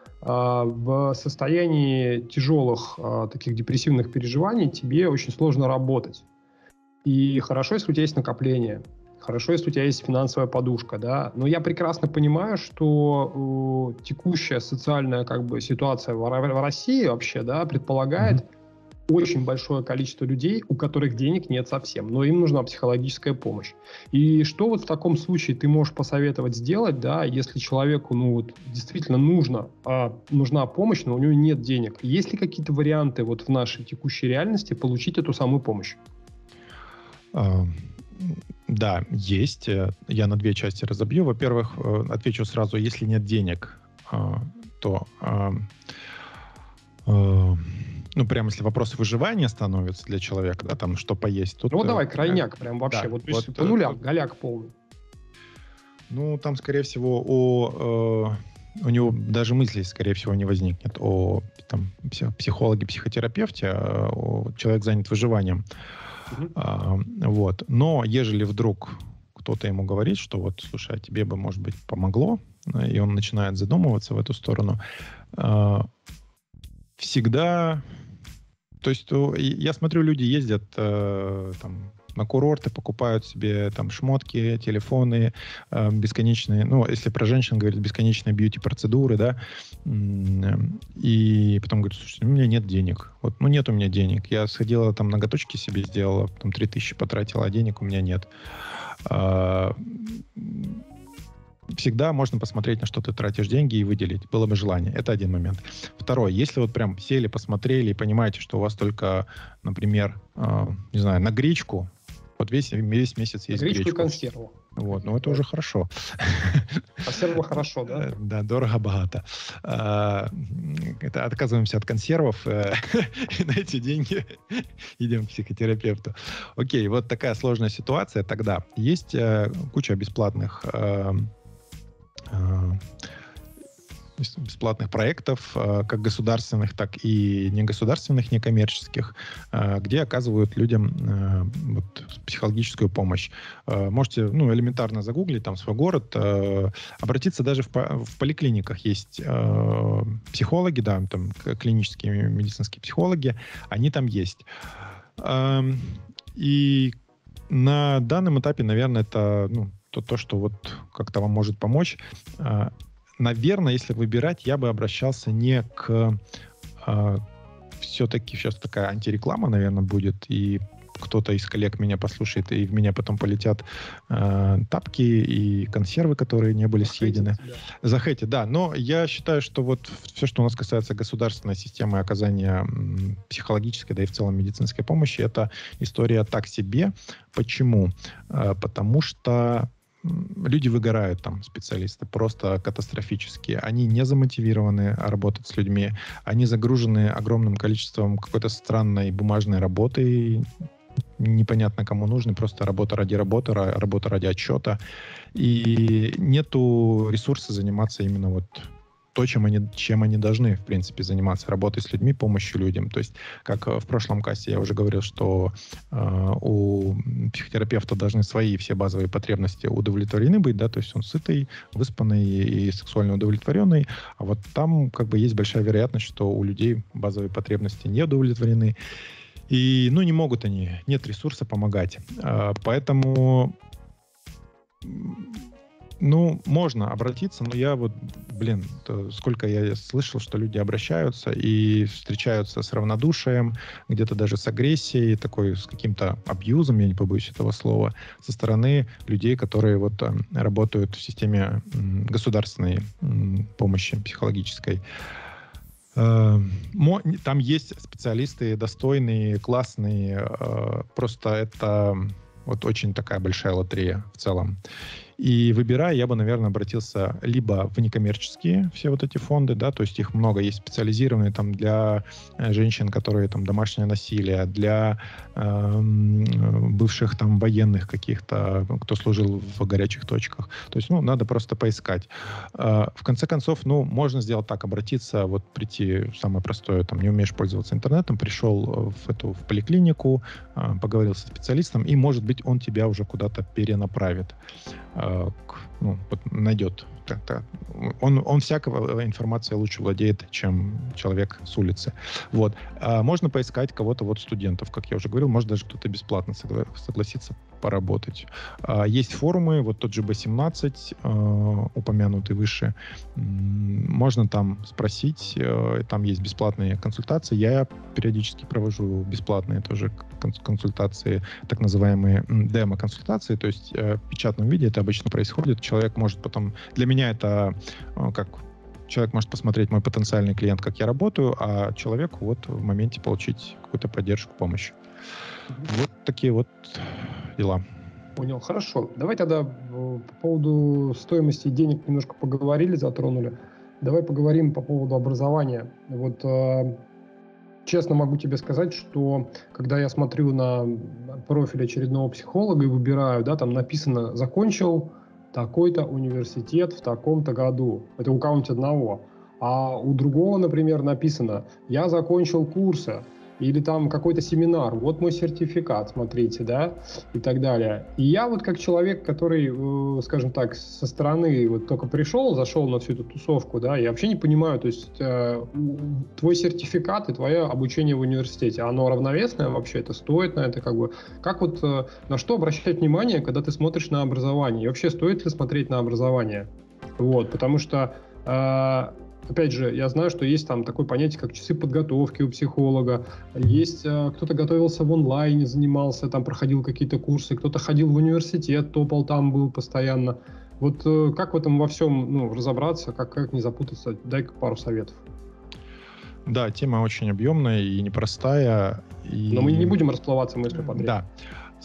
в состоянии тяжелых таких депрессивных переживаний тебе очень сложно работать. И хорошо, если у тебя есть накопление, хорошо, если у тебя есть финансовая подушка, да. Но я прекрасно понимаю, что э, текущая социальная как бы ситуация в, в России вообще, да, предполагает mm-hmm. очень большое количество людей, у которых денег нет совсем, но им нужна психологическая помощь. И что вот в таком случае ты можешь посоветовать сделать, да, если человеку, ну вот, действительно нужно, а, нужна помощь, но у него нет денег? Есть ли какие-то варианты вот в нашей текущей реальности получить эту самую помощь? Uh, да, есть. Я на две части разобью. Во-первых, отвечу сразу, если нет денег, то... Ну, прямо если вопрос выживания становится для человека, да, там, что поесть. Тут, ну, давай, крайняк, прям вообще, да, вот, вот по нулям, голяк полный. Ну, там, скорее всего, о, э, у него даже мыслей, скорее всего, не возникнет о там, психологе, психотерапевте, а о, человек занят выживанием. Угу. А, вот. Но ежели вдруг кто-то ему говорит, что вот, слушай, а тебе бы, может быть, помогло, и он начинает задумываться в эту сторону, э, всегда... То есть я смотрю, люди ездят э, там, на курорты, покупают себе там шмотки, телефоны, э, бесконечные, ну, если про женщин говорить, бесконечные бьюти-процедуры, да, и потом говорят, слушай, у меня нет денег. Вот, ну, нет у меня денег. Я сходила, там, ноготочки себе сделала, там, три тысячи потратила, а денег у меня нет. А, всегда можно посмотреть, на что ты тратишь деньги и выделить. Было бы желание. Это один момент. Второй. Если вот прям сели, посмотрели и понимаете, что у вас только, например, э, не знаю, на гречку, вот весь, весь месяц есть гречку. Гречку и гречку. консерву. Вот, но это уже хорошо. А все равно хорошо, да? Да, дорого-богато. Это отказываемся от консервов, и на эти деньги идем к психотерапевту. Окей, вот такая сложная ситуация. Тогда есть куча бесплатных бесплатных проектов, как государственных, так и негосударственных, некоммерческих, где оказывают людям вот, психологическую помощь. Можете ну, элементарно загуглить там свой город, обратиться даже в, в поликлиниках. Есть психологи, да, там клинические медицинские психологи, они там есть. И на данном этапе, наверное, это ну, то, то, что вот как-то вам может помочь. Наверное, если выбирать, я бы обращался не к... Э, все-таки сейчас такая антиреклама, наверное, будет, и кто-то из коллег меня послушает, и в меня потом полетят э, тапки и консервы, которые не были съедены. Захейтить, да. Но я считаю, что вот все, что у нас касается государственной системы оказания м, психологической, да и в целом медицинской помощи, это история так себе. Почему? Э, потому что люди выгорают там, специалисты, просто катастрофически. Они не замотивированы работать с людьми. Они загружены огромным количеством какой-то странной бумажной работы, непонятно кому нужны, просто работа ради работы, работа ради отчета. И нету ресурса заниматься именно вот то, чем они, чем они должны, в принципе, заниматься, работой с людьми, помощью людям. То есть, как в прошлом касте я уже говорил, что э, у психотерапевта должны свои все базовые потребности удовлетворены быть, да, то есть он сытый, выспанный и сексуально удовлетворенный, а вот там как бы есть большая вероятность, что у людей базовые потребности не удовлетворены, и, ну, не могут они, нет ресурса помогать. Э, поэтому... Ну, можно обратиться, но я вот, блин, сколько я слышал, что люди обращаются и встречаются с равнодушием, где-то даже с агрессией, такой, с каким-то абьюзом, я не побоюсь этого слова, со стороны людей, которые вот работают в системе государственной помощи психологической. Там есть специалисты достойные, классные, просто это вот очень такая большая лотерея в целом. И выбирая, я бы, наверное, обратился либо в некоммерческие все вот эти фонды, да, то есть их много, есть специализированные там для женщин, которые там домашнее насилие, для э, бывших там военных каких-то, кто служил в горячих точках. То есть, ну, надо просто поискать. Э, в конце концов, ну, можно сделать так, обратиться, вот прийти, самое простое, там, не умеешь пользоваться интернетом, пришел в эту в поликлинику, э, поговорил со специалистом, и, может быть, он тебя уже куда-то перенаправит. Ну, вот найдет. Он, он всякого информацией лучше владеет, чем человек с улицы. Вот. А можно поискать кого-то, вот студентов, как я уже говорил, может даже кто-то бесплатно согла- согласится поработать. А есть форумы, вот тот же би семнадцать, э, упомянутый выше. Можно там спросить, э, там есть бесплатные консультации. Я периодически провожу бесплатные тоже консультации, так называемые демо-консультации, то есть э, в печатном виде это обычно происходит. Человек может потом... Для меня это э, как... Человек может посмотреть, мой потенциальный клиент, как я работаю, а человеку вот в моменте получить какую-то поддержку, помощь. Mm-hmm. Вот такие вот дела. Понял. Хорошо. Давай тогда по поводу стоимости денег немножко поговорили, затронули. Давай поговорим по поводу образования. Вот э, честно могу тебе сказать, что когда я смотрю на профиль очередного психолога и выбираю, да, там написано «закончил такой-то университет в таком-то году». Это у кого-нибудь одного. А у другого, например, написано «я закончил курсы». Или там какой-то семинар, вот мой сертификат, смотрите, да, и так далее. И я вот как человек, который, э, скажем так, со стороны вот только пришел, зашел на всю эту тусовку, да, я вообще не понимаю, то есть э, твой сертификат и твое обучение в университете, оно равновесное вообще, это стоит на это как бы, как вот э, на что обращать внимание, когда ты смотришь на образование, и вообще стоит ли смотреть на образование, вот, потому что э, опять же, я знаю, что есть там такое понятие, как часы подготовки у психолога. Есть э, кто-то готовился в онлайне, занимался, там проходил какие-то курсы, кто-то ходил в университет, топал там, был постоянно. Вот э, как в этом во всем ну, разобраться, как, как не запутаться? Дай-ка пару советов. Да, тема очень объемная и непростая. И... Но мы не будем расплываться мыслью подряд. Да.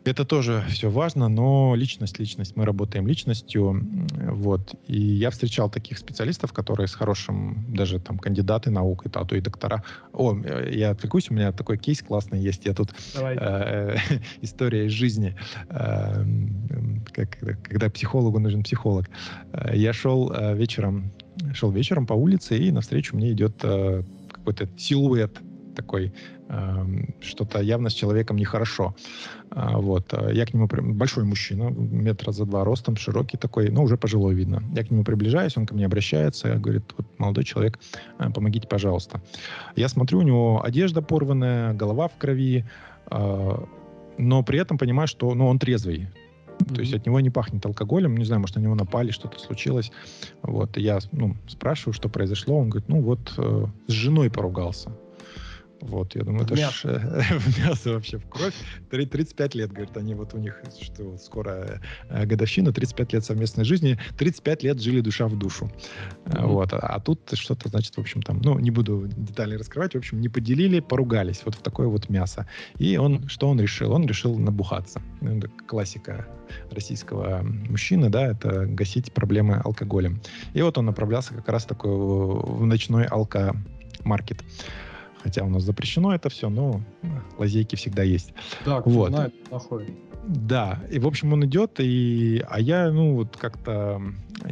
Это тоже все важно, но личность, личность. Мы работаем личностью, вот. И я встречал таких специалистов, которые с хорошим, даже там кандидаты наук, а то и доктора. О, я отвлекусь, у меня такой кейс классный есть. Я тут э, история из жизни, э, как, когда психологу нужен психолог. Я шел э, вечером, шел вечером по улице, и навстречу мне идет э, какой-то силуэт такой, э, что-то явно с человеком нехорошо. А, вот. Я к нему... Большой мужчина, метра за два ростом, широкий такой, но уже пожилой видно. Я к нему приближаюсь, он ко мне обращается, говорит: вот, молодой человек, помогите, пожалуйста. Я смотрю, у него одежда порванная, голова в крови, э, но при этом понимаю, что ну, он трезвый. Mm-hmm. То есть от него не пахнет алкоголем. Не знаю, может, на него напали, что-то случилось. Вот. И я ну, спрашиваю, что произошло. Он говорит: ну вот, э, с женой поругался. Вот, я думаю, это ж в мясо вообще, в кровь. тридцать пять лет, говорит, они вот у них, что скоро э, годовщина, тридцать пять лет совместной жизни, тридцать пять лет жили душа в душу. Mm-hmm. Вот, а, а тут что-то, значит, в общем, там, ну, не буду детали раскрывать, в общем, не поделили, поругались, вот в такое вот мясо. И он, что он решил? Он решил набухаться. Это классика российского мужчины, да, это гасить проблемы алкоголем. И вот он направлялся как раз такой в ночной алко-маркет. Хотя у нас запрещено это все, но лазейки всегда есть. Да, кто вот. знает, находит. Да, и в общем он идет, и, а я, ну, вот как-то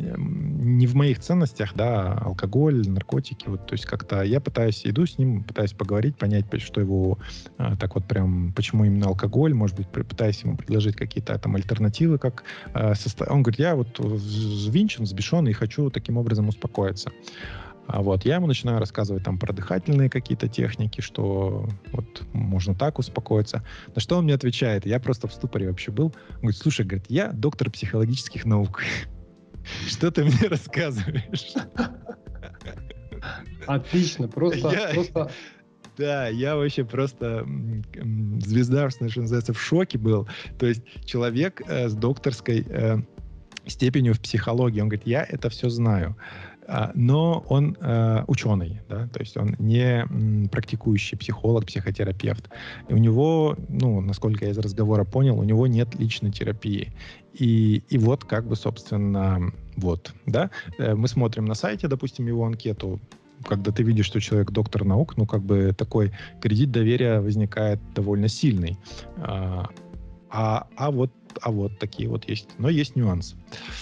не в моих ценностях, да, алкоголь, наркотики, вот, то есть как-то я пытаюсь, иду с ним, пытаюсь поговорить, понять, что его а, так вот прям, почему именно алкоголь, может быть, пытаюсь ему предложить какие-то там альтернативы, как а, состо... он говорит: я вот взвинчен, взбешен и хочу таким образом успокоиться. А вот я ему начинаю рассказывать там про дыхательные какие-то техники, что вот можно так успокоиться. На что он мне отвечает? Я просто в ступоре вообще был. Он говорит: слушай, говорит, я доктор психологических наук. Что ты мне рассказываешь? Отлично, просто... Я... просто... Да, я вообще просто звезда, что называется, в шоке был. То есть человек э, с докторской э, степенью в психологии, он говорит: я это все знаю. Но он э, ученый, да, то есть он не м, практикующий психолог, психотерапевт. И у него, ну, насколько я из разговора понял, у него нет личной терапии. И, и вот как бы, собственно, вот, да, мы смотрим на сайте, допустим, его анкету, когда ты видишь, что человек доктор наук, ну, как бы такой кредит доверия возникает довольно сильный. А, а, а, вот, а вот такие вот есть. Но есть нюансы.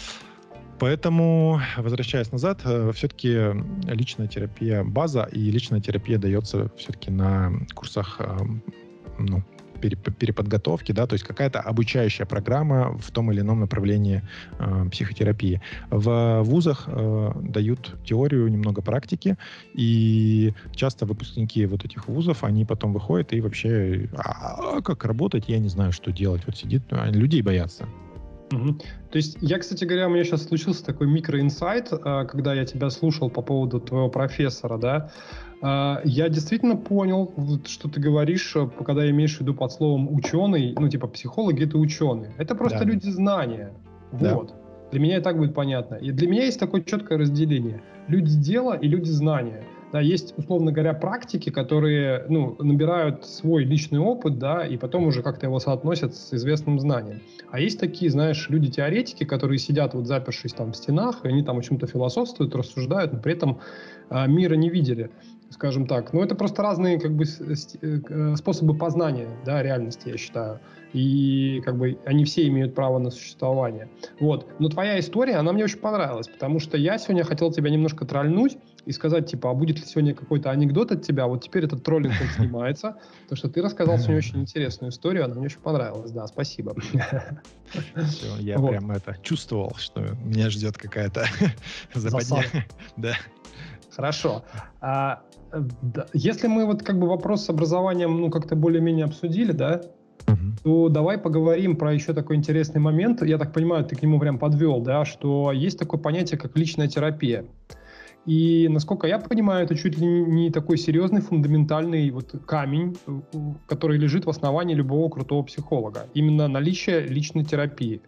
Поэтому, возвращаясь назад, все-таки личная терапия база, и личная терапия дается все-таки на курсах ну, переподготовки, да, то есть какая-то обучающая программа в том или ином направлении э, психотерапии. В вузах э, дают теорию, немного практики, и часто выпускники вот этих вузов, они потом выходят и вообще, а, как работать, я не знаю, что делать. Вот сидит, людей боятся. Угу. То есть я, кстати говоря, у меня сейчас случился такой микроинсайт, когда я тебя слушал по поводу твоего профессора, да, я действительно понял, что ты говоришь, когда имеешь в виду под словом ученый, ну типа психологи — это ученые, это просто да. люди знания, да. вот. Для меня и так будет понятно. И для меня есть такое четкое разделение: люди дела и люди знания. Да, есть, условно говоря, практики, которые ну, набирают свой личный опыт, да, и потом уже как-то его соотносят с известным знанием. А есть такие, знаешь, люди-теоретики, которые сидят, вот запершись там в стенах, и они там о чем-то философствуют, рассуждают, но при этом а, мира не видели, скажем так. Но это просто разные как бы способы познания, да, реальности, я считаю. И как бы они все имеют право на существование. Вот. Но твоя история, она мне очень понравилась, потому что я сегодня хотел тебя немножко тролльнуть и сказать, типа, а будет ли сегодня какой-то анекдот от тебя? Вот теперь этот троллинг снимается, потому что ты рассказал сегодня очень интересную историю, она мне очень понравилась. Да, спасибо. Все, я вот. прям это чувствовал, что меня ждет какая-то западня. Да. Хорошо. А, да, если мы вот как бы вопрос с образованием ну как-то более-менее обсудили, да, uh-huh. то давай поговорим про еще такой интересный момент. Я так понимаю, ты к нему прям подвел, да, что есть такое понятие, как личная терапия. И, насколько я понимаю, это чуть ли не такой серьезный, фундаментальный вот камень, который лежит в основании любого крутого психолога. Именно наличие личной терапии.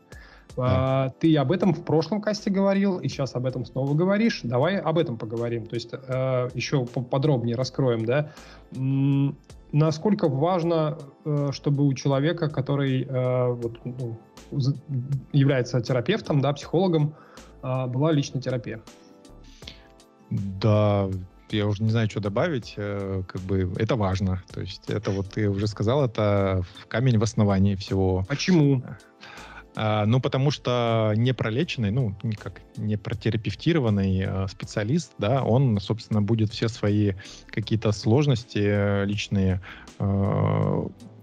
Да. Ты об этом в прошлом касте говорил, и сейчас об этом снова говоришь. Давай об этом поговорим. То есть еще подробнее раскроем, да. Насколько важно, чтобы у человека, который вот, ну, является терапевтом, да, психологом, была личная терапия? Да, я уже не знаю, что добавить. Как бы это важно. То есть это вот ты уже сказал, это камень в основании всего. Почему? А, ну, потому что непролеченный, ну, никак не протерапевтированный а, специалист, да, он, собственно, будет все свои какие-то сложности личные а,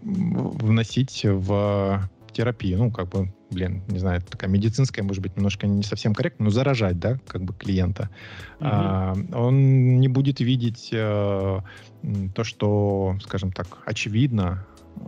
вносить в терапию. Ну, как бы, блин, не знаю, такая медицинская, может быть, немножко не совсем корректно, но заражать, да, как бы клиента. Mm-hmm. А, он не будет видеть а, то, что, скажем так, очевидно,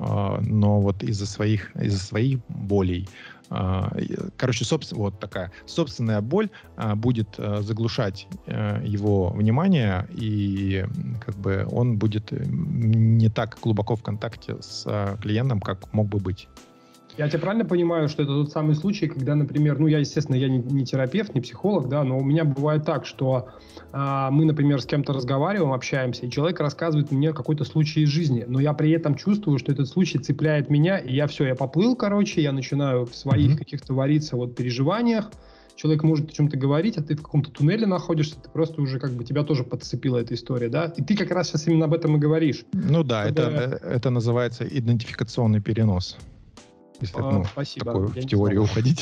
но вот из-за своих, из-за своих болей, короче, собственно, вот такая собственная боль будет заглушать его внимание, и как бы он будет не так глубоко в контакте с клиентом, как мог бы быть. Я тебя правильно понимаю, что это тот самый случай, когда, например, ну, я, естественно, я не, не терапевт, не психолог, да, но у меня бывает так, что а, мы, например, с кем-то разговариваем, общаемся, и человек рассказывает мне какой-то случай из жизни, но я при этом чувствую, что этот случай цепляет меня, и я все, я поплыл, короче, я начинаю в своих mm-hmm. каких-то вариться вот переживаниях, человек может о чем-то говорить, а ты в каком-то туннеле находишься, ты просто уже как бы тебя тоже подцепила эта история, да, и ты как раз сейчас именно об этом и говоришь. Ну да, чтобы... это, это называется идентификационный перенос. Если а, ну, спасибо. Такое, в теорию уходить.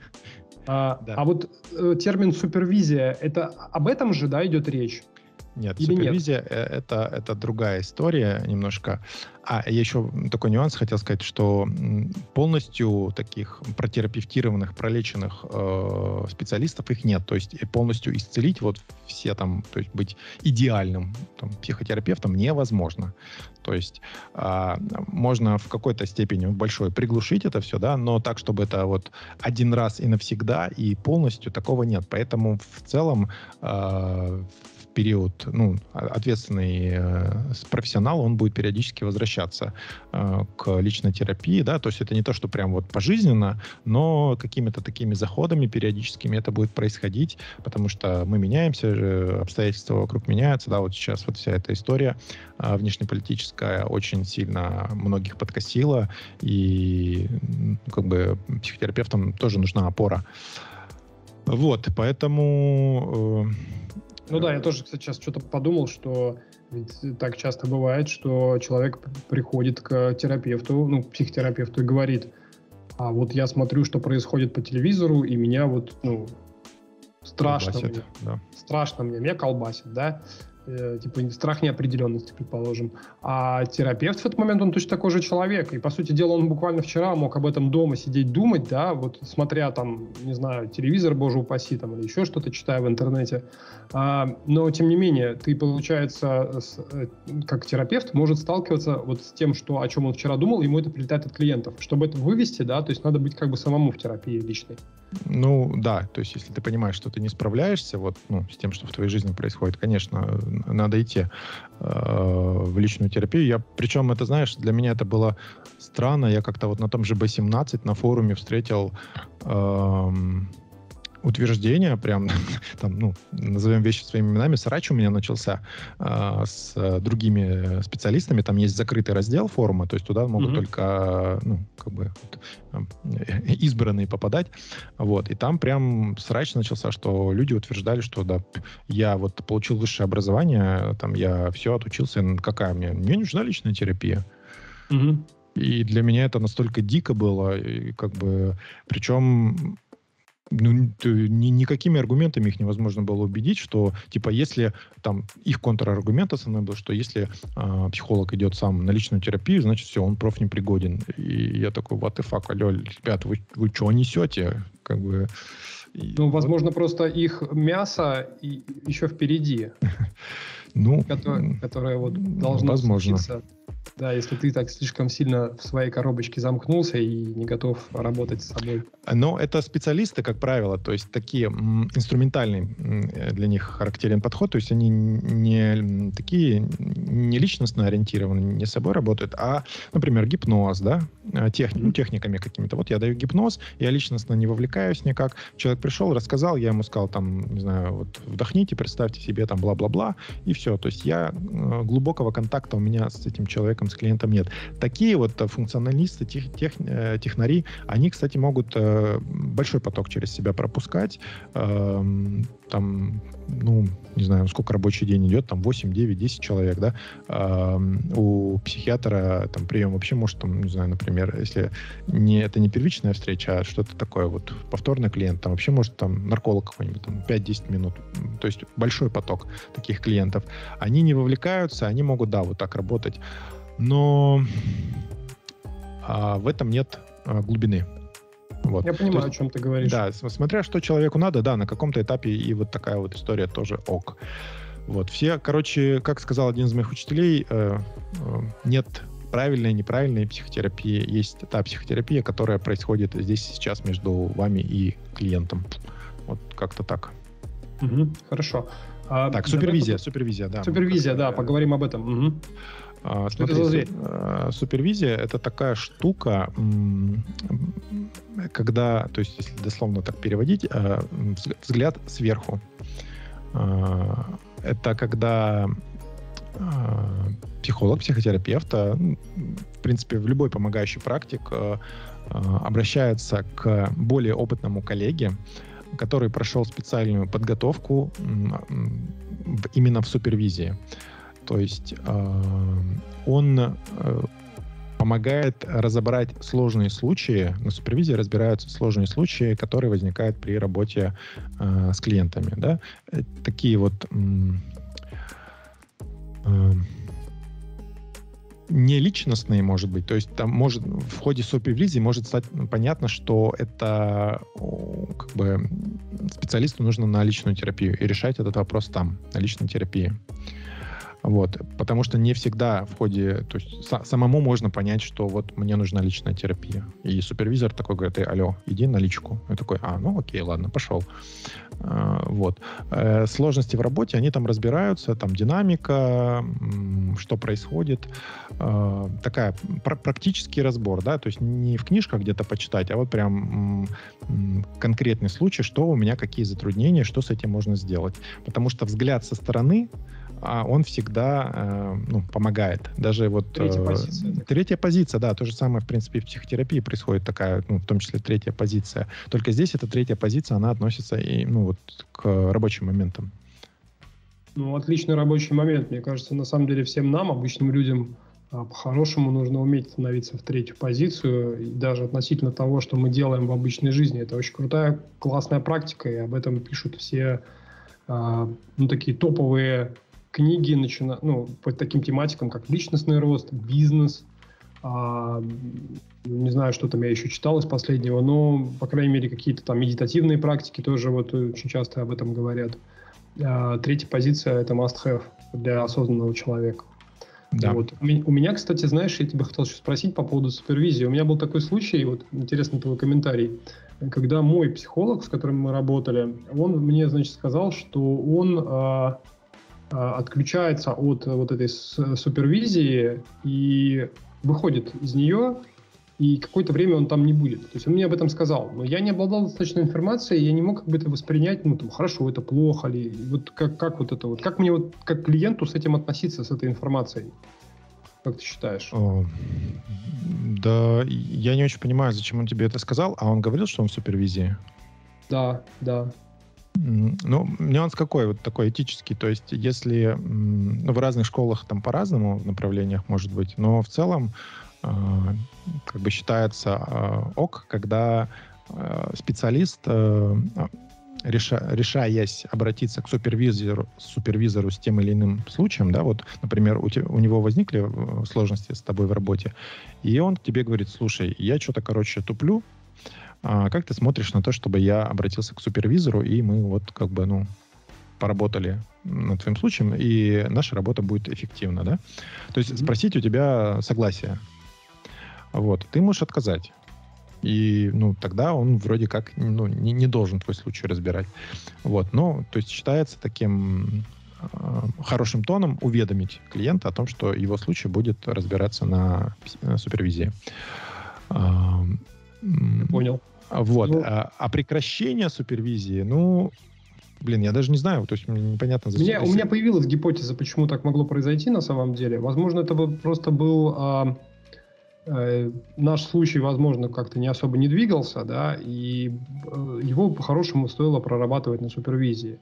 А, да. а вот э, термин супервизия, это об этом же, да, идет речь? Нет, Или супервизия нет? Это, это другая история немножко. А, я еще такой нюанс хотел сказать, что полностью таких протерапевтированных, пролеченных э, специалистов их нет. То есть полностью исцелить вот все там, то есть быть идеальным там, психотерапевтом невозможно. То есть э, можно в какой-то степени большой приглушить это все, да, но так, чтобы это вот один раз и навсегда и полностью, такого нет. Поэтому в целом э, период, ну, ответственный э, профессионал, он будет периодически возвращаться э, к личной терапии, да, то есть это не то, что прям вот пожизненно, но какими-то такими заходами периодическими это будет происходить, потому что мы меняемся, обстоятельства вокруг меняются, да, вот сейчас вот вся эта история э, внешнеполитическая очень сильно многих подкосила, и ну, как бы психотерапевтам тоже нужна опора. Вот, поэтому... Э, Ну да, я тоже, кстати, сейчас что-то подумал, что ведь так часто бывает, что человек приходит к терапевту, ну, психотерапевту и говорит, а вот я смотрю, что происходит по телевизору, и меня вот, ну, страшно колбасит, мне, да. страшно мне, меня колбасит, да, э, типа страх неопределенности, предположим. А терапевт в этот момент, он точно такой же человек, и, по сути дела, он буквально вчера мог об этом дома сидеть думать, да, вот смотря там, не знаю, телевизор, боже упаси, там, или еще что-то читая в интернете. А, но, тем не менее, ты, получается, с, как терапевт может сталкиваться вот с тем, что, о чем он вчера думал, ему это прилетает от клиентов. Чтобы это вывести, да, то есть надо быть как бы самому в терапии личной. Ну, да, то есть если ты понимаешь, что ты не справляешься вот, ну, с тем, что в твоей жизни происходит, конечно, надо идти э, в личную терапию. Я, причем, это, знаешь, для меня это было странно. Я как-то вот на том же бэ семнадцать на форуме встретил э, утверждение, прям, там, ну, назовем вещи своими именами, срач у меня начался э, с другими специалистами, там есть закрытый раздел форума, то есть туда могут mm-hmm. только, ну, как бы, вот, избранные попадать, вот, и там прям срач начался, что люди утверждали, что, да, я вот получил высшее образование, там, я все отучился, какая мне, мне нужна личная терапия. Mm-hmm. И для меня это настолько дико было, и как бы, причем ну, ни, никакими аргументами их невозможно было убедить, что, типа, если там их контраргумент основной был, что если э, психолог идет сам на личную терапию, значит, все, он профнепригоден. И я такой, what the fuck, алло, ребят, вы, вы что несете? Как бы... Ну, возможно, вот. Просто их мясо и еще впереди, ну, которое, которое вот должно возможно. случиться. Да, если ты так слишком сильно в своей коробочке замкнулся и не готов работать с собой. Но это специалисты, как правило, то есть такие м, инструментальный м, для них характерен подход, то есть они не такие не личностно ориентированы, не с собой работают, а, например, гипноз, да, техни, ну, техниками какими-то. Вот я даю гипноз, я личностно не вовлекаюсь никак. Человек пришел, рассказал, я ему сказал, там, не знаю, вот вдохните, представьте себе, там, бла-бла-бла, и все. То есть я глубокого контакта у меня с этим человеком, с клиентом нет. Такие вот функционалисты, тех, тех, технари, они, кстати, могут большой поток через себя пропускать. Там, ну, не знаю, сколько рабочий день идет, там восемь, девять, десять человек, да. У психиатра там прием вообще может, там, не знаю, например, если не, это не первичная встреча, а что-то такое вот повторный клиент, там вообще может там нарколог какой-нибудь, там пять-десять минут. То есть большой поток таких клиентов. Они не вовлекаются, они могут, да, вот так работать. Но а, в этом нет а, глубины. Вот. Я понимаю, есть, о чем ты говоришь. Да, смотря что человеку надо, да, на каком-то этапе и вот такая вот история тоже ок. Вот. Все, короче, как сказал один из моих учителей, э, э, нет правильной и неправильной психотерапии. Есть та психотерапия, которая происходит здесь и сейчас между вами и клиентом. Вот как-то так. Угу, хорошо. А, так, супервизия, давай... супервизия, да. Супервизия, да, поговорим об этом. Угу. А, смотри, это за зверь? Супервизия — это такая штука, когда, то есть, если дословно так переводить, взгляд сверху. Это когда психолог, психотерапевт, в принципе, в любой помогающий практик обращается к более опытному коллеге, который прошел специальную подготовку именно в супервизии. То есть э, он э, помогает разобрать сложные случаи, на супервизии разбираются сложные случаи, которые возникают при работе э, с клиентами. Да? Такие вот э, э, не личностные, может быть. То есть там может в ходе супервизии может стать понятно, что это как бы специалисту нужно на личную терапию и решать этот вопрос там, на личной терапии. Вот, потому что не всегда в ходе, то есть са- самому можно понять, что вот мне нужна личная терапия. И супервизор такой говорит: алло, иди на личку. Я такой: а, ну окей, ладно, пошел. А, вот. Э, сложности в работе, они там разбираются, там динамика, м, что происходит. Э, такая пр- практический разбор, да, то есть не в книжках где-то почитать, а вот прям м, конкретный случай, что у меня, какие затруднения, что с этим можно сделать. Потому что взгляд со стороны, а он всегда э, ну, помогает. Даже вот... Третья э, позиция. Третья позиция, да. То же самое, в принципе, и в психотерапии происходит такая, ну, в том числе третья позиция. Только здесь эта третья позиция, она относится и, ну, вот, к рабочим моментам. Ну, отличный рабочий момент. Мне кажется, на самом деле всем нам, обычным людям, по-хорошему нужно уметь становиться в третью позицию. И даже относительно того, что мы делаем в обычной жизни. Это очень крутая, классная практика, и об этом пишут все ну, такие топовые книги, начина... ну, по таким тематикам, как личностный рост, бизнес. А, не знаю, что там я еще читал из последнего, но, по крайней мере, какие-то там медитативные практики тоже вот очень часто об этом говорят. А, третья позиция — это must-have для осознанного человека. Да. Вот. У меня, кстати, знаешь, я тебя хотел еще спросить по поводу супервизии. У меня был такой случай, вот интересный твой комментарий, когда мой психолог, с которым мы работали, он мне, значит, сказал, что он а, а, отключается от вот этой супервизии и выходит из нее, и какое-то время он там не будет. То есть он мне об этом сказал. Но я не обладал достаточной информацией, я не мог как бы это воспринять, ну, там, хорошо, это плохо ли. Вот как, как вот это вот, как мне вот как клиенту с этим относиться, с этой информацией? Как ты считаешь? О, да, я не очень понимаю, зачем он тебе это сказал, а он говорил, что он в супервизии? Да, да. Ну, нюанс какой, вот такой этический, то есть если ну, в разных школах там по-разному в направлениях может быть, но в целом э, как бы считается э, ок, когда э, специалист, э, реша, решаясь обратиться к супервизору, супервизору с тем или иным случаем, да, вот, например, у, те, у него возникли сложности с тобой в работе, и он к тебе говорит: слушай, я что-то, короче, туплю, а как ты смотришь на то, чтобы я обратился к супервизору, и мы вот как бы, ну, поработали над твоим случаем, и наша работа будет эффективна, да? То есть mm-hmm. спросить у тебя согласие. Вот. Ты можешь отказать. И, ну, тогда он вроде как, ну, не, не должен твой случай разбирать. Вот. Но, то есть считается таким э, хорошим тоном уведомить клиента о том, что его случай будет разбираться на, на супервизии. Понял. Вот. Ну, а, а прекращение супервизии, ну, блин, я даже не знаю, то есть мне непонятно, зачем. Меня, у меня появилась гипотеза, почему так могло произойти на самом деле. Возможно, это просто был а, а, наш случай, возможно, как-то не особо не двигался, да, и его по-хорошему стоило прорабатывать на супервизии.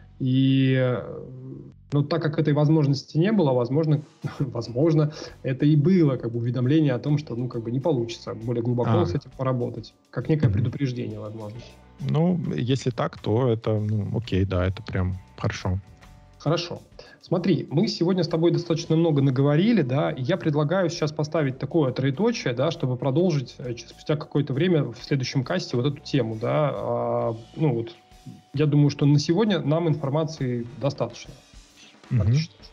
И, но так как этой возможности не было, возможно, возможно, это и было как бы уведомление о том, что, ну, как бы не получится более глубоко а. с этим поработать, как некое mm-hmm. предупреждение, возможно. Ну, если так, то это, ну, окей, да, это прям хорошо. Хорошо. Смотри, мы сегодня с тобой достаточно много наговорили, да, и я предлагаю сейчас поставить такое троеточие, да, чтобы продолжить спустя какое-то время в следующем касте вот эту тему, да, а, ну, вот. Я думаю, что на сегодня нам информации достаточно. Угу.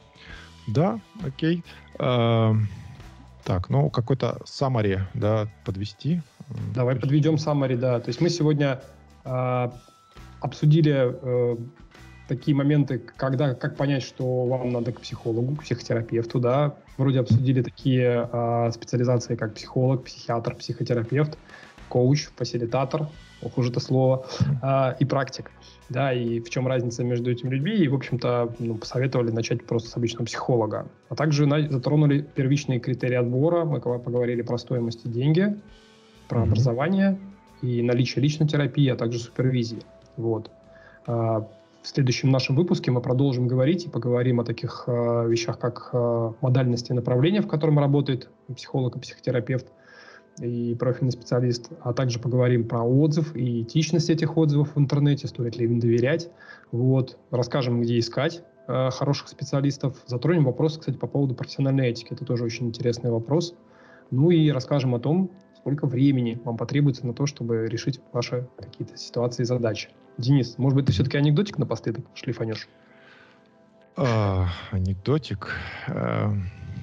Да, окей. А, так, ну, какой-то summary, да, подвести. Давай есть... подведем summary, да. То есть мы сегодня а, обсудили а, такие моменты, когда, как понять, что вам надо к психологу, к психотерапевту, да. Вроде обсудили такие а, специализации, как психолог, психиатр, психотерапевт, коуч, фасилитатор, ох уж это слово, а, и практик, да, и в чем разница между этими людьми, и, в общем-то, ну, посоветовали начать просто с обычного психолога. А также на, затронули первичные критерии отбора, мы поговорили про стоимость и деньги, про mm-hmm. образование и наличие личной терапии, а также супервизии. Вот. А, в следующем нашем выпуске мы продолжим говорить и поговорим о таких а, вещах, как а, модальности направления, в котором работает психолог и психотерапевт, и профильный специалист, а также поговорим про отзыв и этичность этих отзывов в интернете, стоит ли им доверять. Вот. Расскажем, где искать э, хороших специалистов. Затронем вопрос, кстати, по поводу профессиональной этики. Это тоже очень интересный вопрос. Ну и расскажем о том, сколько времени вам потребуется на то, чтобы решить ваши какие-то ситуации и задачи. Денис, может быть, ты все-таки анекдотик напоследок шлифанешь? А, анекдотик... А...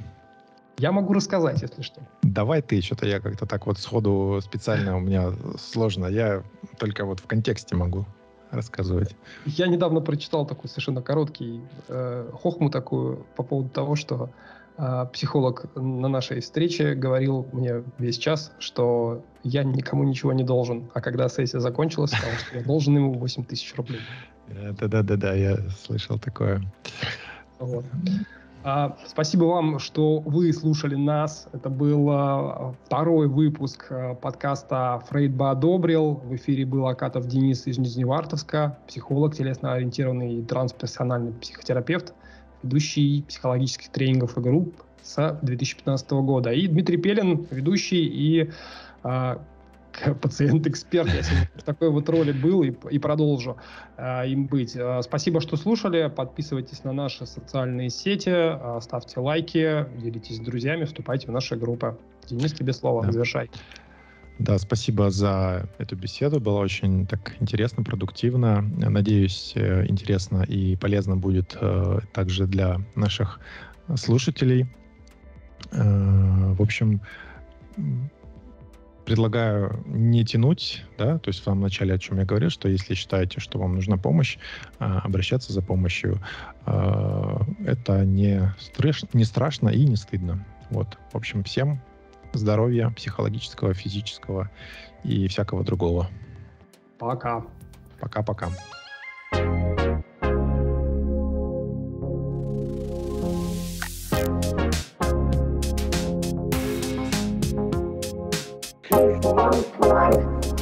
Я могу рассказать, если что. Давай ты, что-то я как-то так вот сходу специально у меня сложно. Я только вот в контексте могу рассказывать. Я недавно прочитал такой совершенно короткий э, хохму такую по поводу того, что э, психолог на нашей встрече говорил мне весь час, что я никому ничего не должен. А когда сессия закончилась, сказал, что я должен ему восемь тысяч рублей. Да-да-да, я слышал такое. Вот. А, спасибо вам, что вы слушали нас. Это был а, второй выпуск а, подкаста «Фрейд бы одобрил». В эфире был Акатов Денис из Нижневартовска, психолог, телесно-ориентированный и трансперсональный психотерапевт, ведущий психологических тренингов и групп с две тысячи пятнадцатого года. И Дмитрий Пелин, ведущий и а, пациент-эксперт. Я сегодня в такой вот роли был и, и продолжу э, им быть. Э, спасибо, что слушали. Подписывайтесь на наши социальные сети, э, ставьте лайки, делитесь с друзьями, вступайте в наши группы. Денис, тебе слово. Да. Завершай. Да, спасибо за эту беседу. Было очень так интересно, продуктивно. Надеюсь, интересно и полезно будет э, также для наших слушателей. Э, в общем, предлагаю не тянуть, да, то есть в самом начале, о чем я говорил, что если считаете, что вам нужна помощь, обращаться за помощью. Это не, страш, не страшно и не стыдно. Вот. В общем, всем здоровья психологического, физического и всякого другого. Пока. Пока-пока. Life.